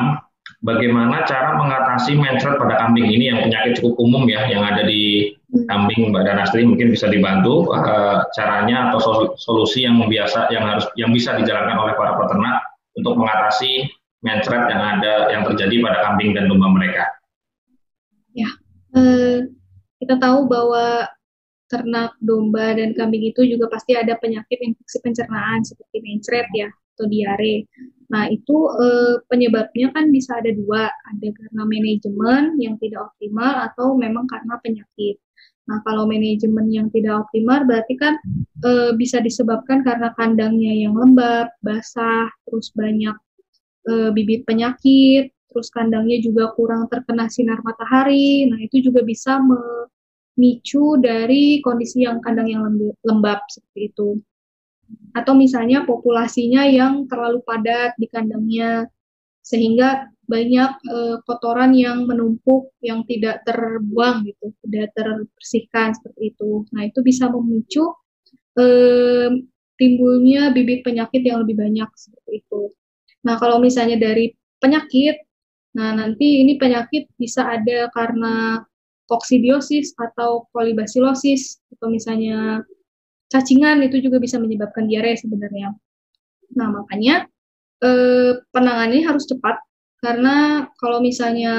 bagaimana cara mengatasi mencret pada kambing ini yang penyakit cukup umum ya yang ada di kambing, Mbak Danastri, mungkin bisa dibantu uh, caranya atau solusi yang biasa yang harus yang bisa dijalankan oleh para peternak untuk mengatasi mencret yang ada yang terjadi pada kambing dan domba mereka. Ya, eh, kita tahu bahwa ternak domba dan kambing itu juga pasti ada penyakit infeksi pencernaan seperti mencret ya atau diare. Nah itu eh, penyebabnya kan bisa ada dua, ada karena manajemen yang tidak optimal atau memang karena penyakit. Nah kalau manajemen yang tidak optimal berarti kan eh, bisa disebabkan karena kandangnya yang lembab, basah, terus banyak eh, bibit penyakit, terus kandangnya juga kurang terkena sinar matahari. Nah itu juga bisa memicu dari kondisi yang kandang yang lembab seperti itu. Atau misalnya populasinya yang terlalu padat di kandangnya, sehingga banyak e, kotoran yang menumpuk yang tidak terbuang gitu, tidak terbersihkan seperti itu. Nah itu bisa memicu e, timbulnya bibit penyakit yang lebih banyak seperti itu. Nah kalau misalnya dari penyakit, nah nanti ini penyakit bisa ada karena koksidiosis atau kolibasilosis atau misalnya cacingan itu juga bisa menyebabkan diare sebenarnya. Nah makanya eh, penanganannya harus cepat karena kalau misalnya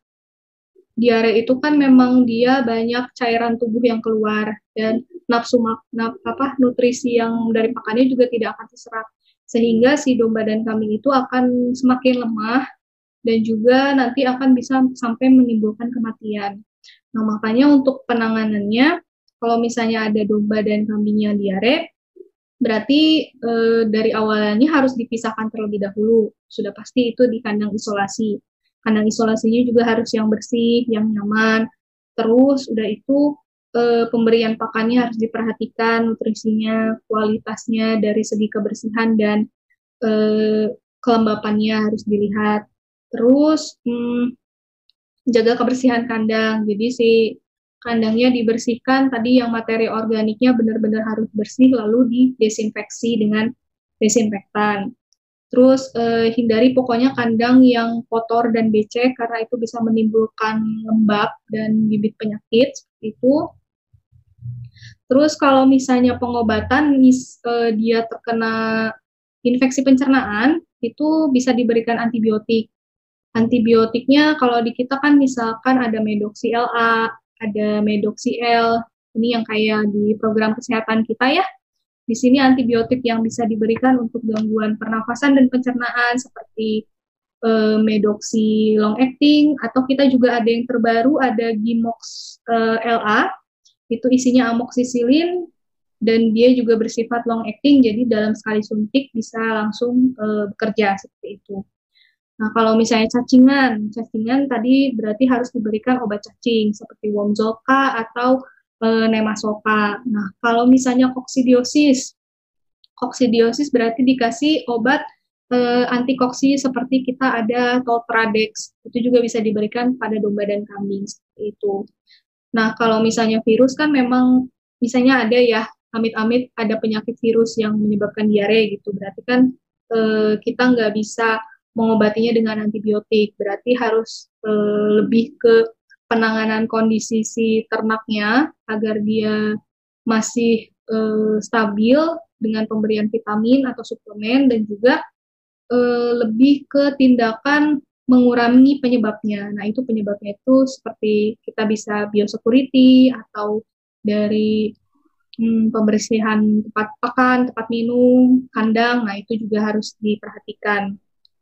diare itu kan memang dia banyak cairan tubuh yang keluar dan nafsu naf, apa nutrisi yang dari pakannya juga tidak akan terserap sehingga si domba dan kambing itu akan semakin lemah dan juga nanti akan bisa sampai menimbulkan kematian. Nah makanya untuk penanganannya kalau misalnya ada domba dan kambingnya diare berarti e, dari awalnya harus dipisahkan terlebih dahulu. Sudah pasti itu di kandang isolasi. Kandang isolasinya juga harus yang bersih, yang nyaman. Terus udah itu e, pemberian pakannya harus diperhatikan, nutrisinya, kualitasnya dari segi kebersihan dan e, kelembapannya harus dilihat. Terus hmm, jaga kebersihan kandang. Jadi si kandangnya dibersihkan, tadi yang materi organiknya benar-benar harus bersih, lalu didesinfeksi dengan desinfektan. Terus eh, hindari pokoknya kandang yang kotor dan becek, karena itu bisa menimbulkan lembab dan bibit penyakit, itu. Terus kalau misalnya pengobatan, mis, eh, dia terkena infeksi pencernaan, itu bisa diberikan antibiotik. Antibiotiknya kalau di kita kan misalkan ada Medoxy L A, ada Medoxy L, ini yang kayak di program kesehatan kita ya. Di sini antibiotik yang bisa diberikan untuk gangguan pernafasan dan pencernaan seperti eh, Medoxy long acting, atau kita juga ada yang terbaru ada Gimox eh, L A, itu isinya amoxicillin dan dia juga bersifat long acting, jadi dalam sekali suntik bisa langsung eh, bekerja seperti itu. Nah, kalau misalnya cacingan, cacingan tadi berarti harus diberikan obat cacing seperti Womzolka atau e, Nemasoka. Nah, kalau misalnya koksidiosis, koksidiosis berarti dikasih obat e, antikoksi seperti kita ada Tolpradex. Itu juga bisa diberikan pada domba dan kambing seperti itu. Nah, kalau misalnya virus kan memang misalnya ada ya, amit-amit ada penyakit virus yang menyebabkan diare gitu. Berarti kan e, kita nggak bisa mengobatinya dengan antibiotik, berarti harus e, lebih ke penanganan kondisi si ternaknya agar dia masih e, stabil dengan pemberian vitamin atau suplemen dan juga e, lebih ke tindakan mengurangi penyebabnya. Nah itu penyebabnya itu seperti kita bisa biosecurity atau dari hmm, pembersihan tempat pakan, tempat minum, kandang. Nah itu juga harus diperhatikan.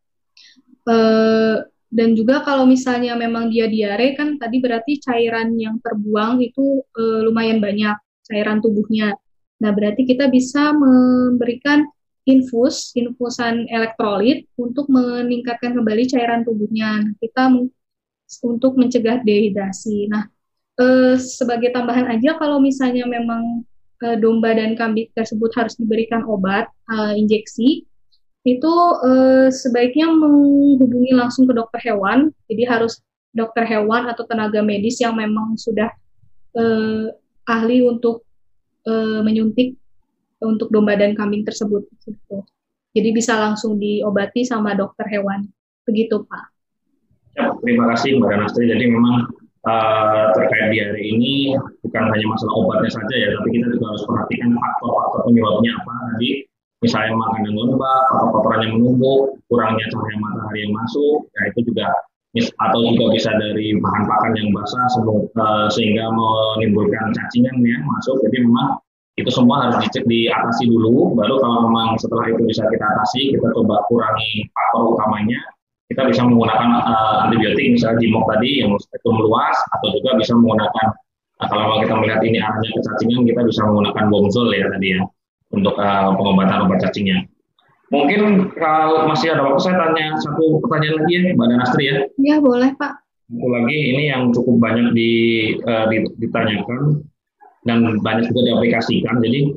Uh, dan juga kalau misalnya memang dia diare kan tadi berarti cairan yang terbuang itu uh, lumayan banyak cairan tubuhnya. Nah berarti kita bisa memberikan infus, infusan elektrolit untuk meningkatkan kembali cairan tubuhnya. Nah, kita untuk mencegah dehidrasi. Nah uh, sebagai tambahan aja kalau misalnya memang uh, domba dan kambing tersebut harus diberikan obat uh, injeksi, itu eh, sebaiknya menghubungi langsung ke dokter hewan. Jadi harus dokter hewan atau tenaga medis yang memang sudah eh, ahli untuk eh, menyuntik untuk domba dan kambing tersebut. Gitu. Jadi bisa langsung diobati sama dokter hewan. Begitu, Pak. Ya, terima kasih Mbak Danastri. Jadi memang uh, terkait di hari ini bukan hanya masalah obatnya saja ya, tapi kita juga harus perhatikan faktor-faktor penyebabnya apa. Tadi misalnya makanan lembab, atau kotoran yang menumpuk, kurangnya cahaya matahari yang masuk, ya itu juga atau juga bisa dari bahan pakan yang basah uh, sehingga menimbulkan cacingan ya masuk. Jadi memang itu semua harus dicek diatasi dulu. Baru kalau memang setelah itu bisa kita atasi, kita coba kurangi faktor utamanya, kita bisa menggunakan uh, antibiotik misalnya Jimok tadi yang spektrum luas, atau juga bisa menggunakan uh, kalau kita melihat ini arahnya ke cacingan, kita bisa menggunakan Bomzol ya tadi ya untuk uh, pengobatan obat cacingnya. Mungkin kalau masih ada waktu saya tanya satu pertanyaan lagi ya Mbak Danastri ya. Ya boleh Pak. Satu lagi ini yang cukup banyak di, uh, ditanyakan dan banyak juga diaplikasikan. Jadi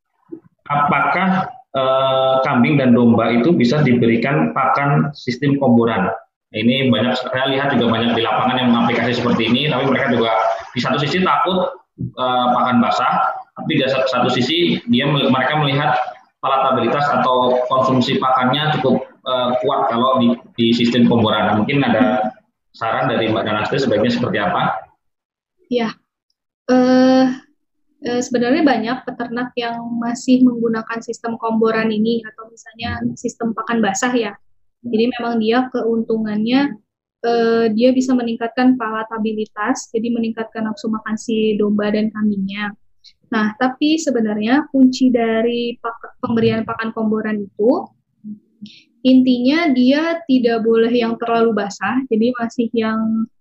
apakah Uh, kambing dan domba itu bisa diberikan pakan sistem komboran? Nah, ini banyak saya lihat juga banyak di lapangan yang mengaplikasi seperti ini, tapi mereka juga di satu sisi takut uh, pakan basah, tapi di satu sisi dia mereka melihat palatabilitas atau konsumsi pakannya cukup uh, kuat kalau di, di sistem komboran. Nah, mungkin ada saran dari Mbak Danastri sebaiknya seperti apa? Ya. Uh... Sebenarnya banyak peternak yang masih menggunakan sistem komboran ini atau misalnya sistem pakan basah ya. Jadi memang dia keuntungannya eh, dia bisa meningkatkan palatabilitas, jadi meningkatkan nafsu makan si domba dan kambingnya. Nah, tapi sebenarnya kunci dari pak pemberian pakan komboran itu intinya dia tidak boleh yang terlalu basah, jadi masih yang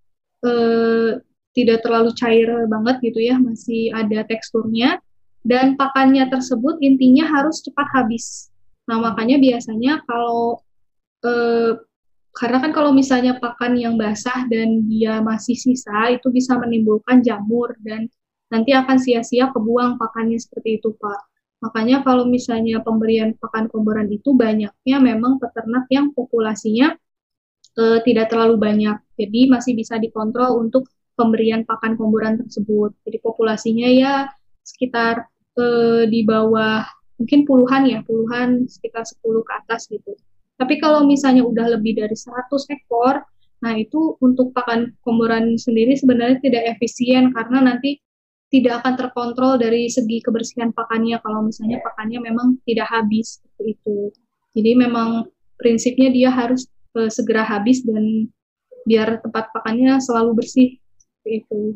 eh, tidak terlalu cair banget gitu ya, masih ada teksturnya, dan pakannya tersebut intinya harus cepat habis. Nah, makanya biasanya kalau, eh, karena kan kalau misalnya pakan yang basah dan dia masih sisa, itu bisa menimbulkan jamur, dan nanti akan sia-sia kebuang pakannya seperti itu, Pak. Makanya kalau misalnya pemberian pakan komboran itu banyaknya memang peternak yang populasinya eh, tidak terlalu banyak, jadi masih bisa dikontrol untuk pemberian pakan komboran tersebut. Jadi populasinya ya sekitar eh, di bawah mungkin puluhan ya, puluhan sekitar sepuluh ke atas gitu. Tapi kalau misalnya udah lebih dari seratus ekor, nah itu untuk pakan komboran sendiri sebenarnya tidak efisien karena nanti tidak akan terkontrol dari segi kebersihan pakannya kalau misalnya pakannya memang tidak habis seperti itu. Jadi memang prinsipnya dia harus eh, segera habis dan biar tempat pakannya selalu bersih. Itu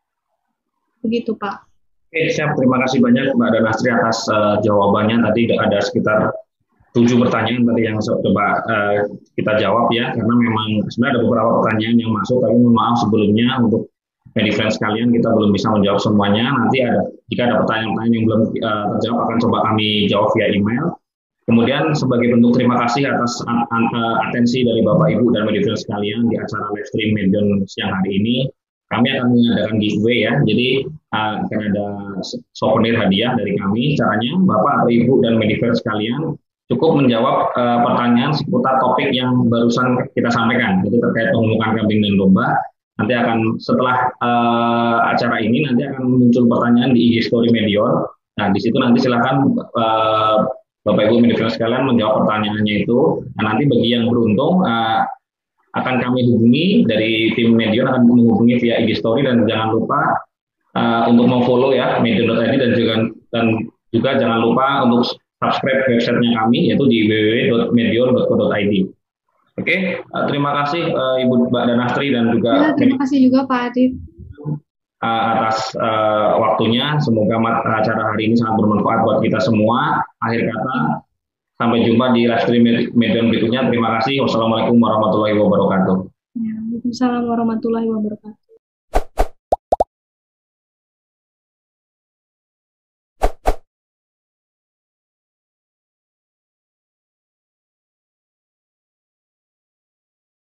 begitu Pak. Oke, siap. Terima kasih banyak Mbak Danastri atas uh, jawabannya. Tadi ada sekitar tujuh pertanyaan tadi yang coba uh, kita jawab ya, karena memang sebenarnya ada beberapa pertanyaan yang masuk, tapi mohon maaf sebelumnya untuk Medifriends sekalian kita belum bisa menjawab semuanya. Nanti ada jika ada pertanyaan-pertanyaan yang belum uh, terjawab akan coba kami jawab via email. Kemudian sebagai bentuk terima kasih atas atensi dari Bapak Ibu dan Medifriends sekalian di acara live stream Medion siang hari ini, kami akan mengadakan giveaway ya. Jadi uh, akan ada souvenir hadiah dari kami. Caranya Bapak atau Ibu dan Medifriends sekalian cukup menjawab uh, pertanyaan seputar topik yang barusan kita sampaikan. Jadi terkait pemenukan kambing dan domba. Nanti akan setelah uh, acara ini nanti akan muncul pertanyaan di I G Story Medion. Nah di situ nanti silakan uh, Bapak Ibu Medifriends sekalian menjawab pertanyaannya itu. Nah nanti bagi yang beruntung uh, akan kami hubungi dari tim Medion, akan menghubungi via I G Story, dan jangan lupa uh, untuk memfollow ya medion dot i d dan juga dan juga jangan lupa untuk subscribe websitenya kami yaitu di w w w dot medion dot co dot i d. Oke, okay? uh, terima kasih uh, Ibu Mbak Danastri dan juga ya, terima kasih juga Pak Adit uh, atas uh, waktunya. Semoga acara hari ini sangat bermanfaat buat kita semua. Akhir kata, sampai jumpa di live stream Medion berikutnya. Terima kasih. Wassalamualaikum warahmatullahi wabarakatuh. Waalaikumsalam warahmatullahi wabarakatuh.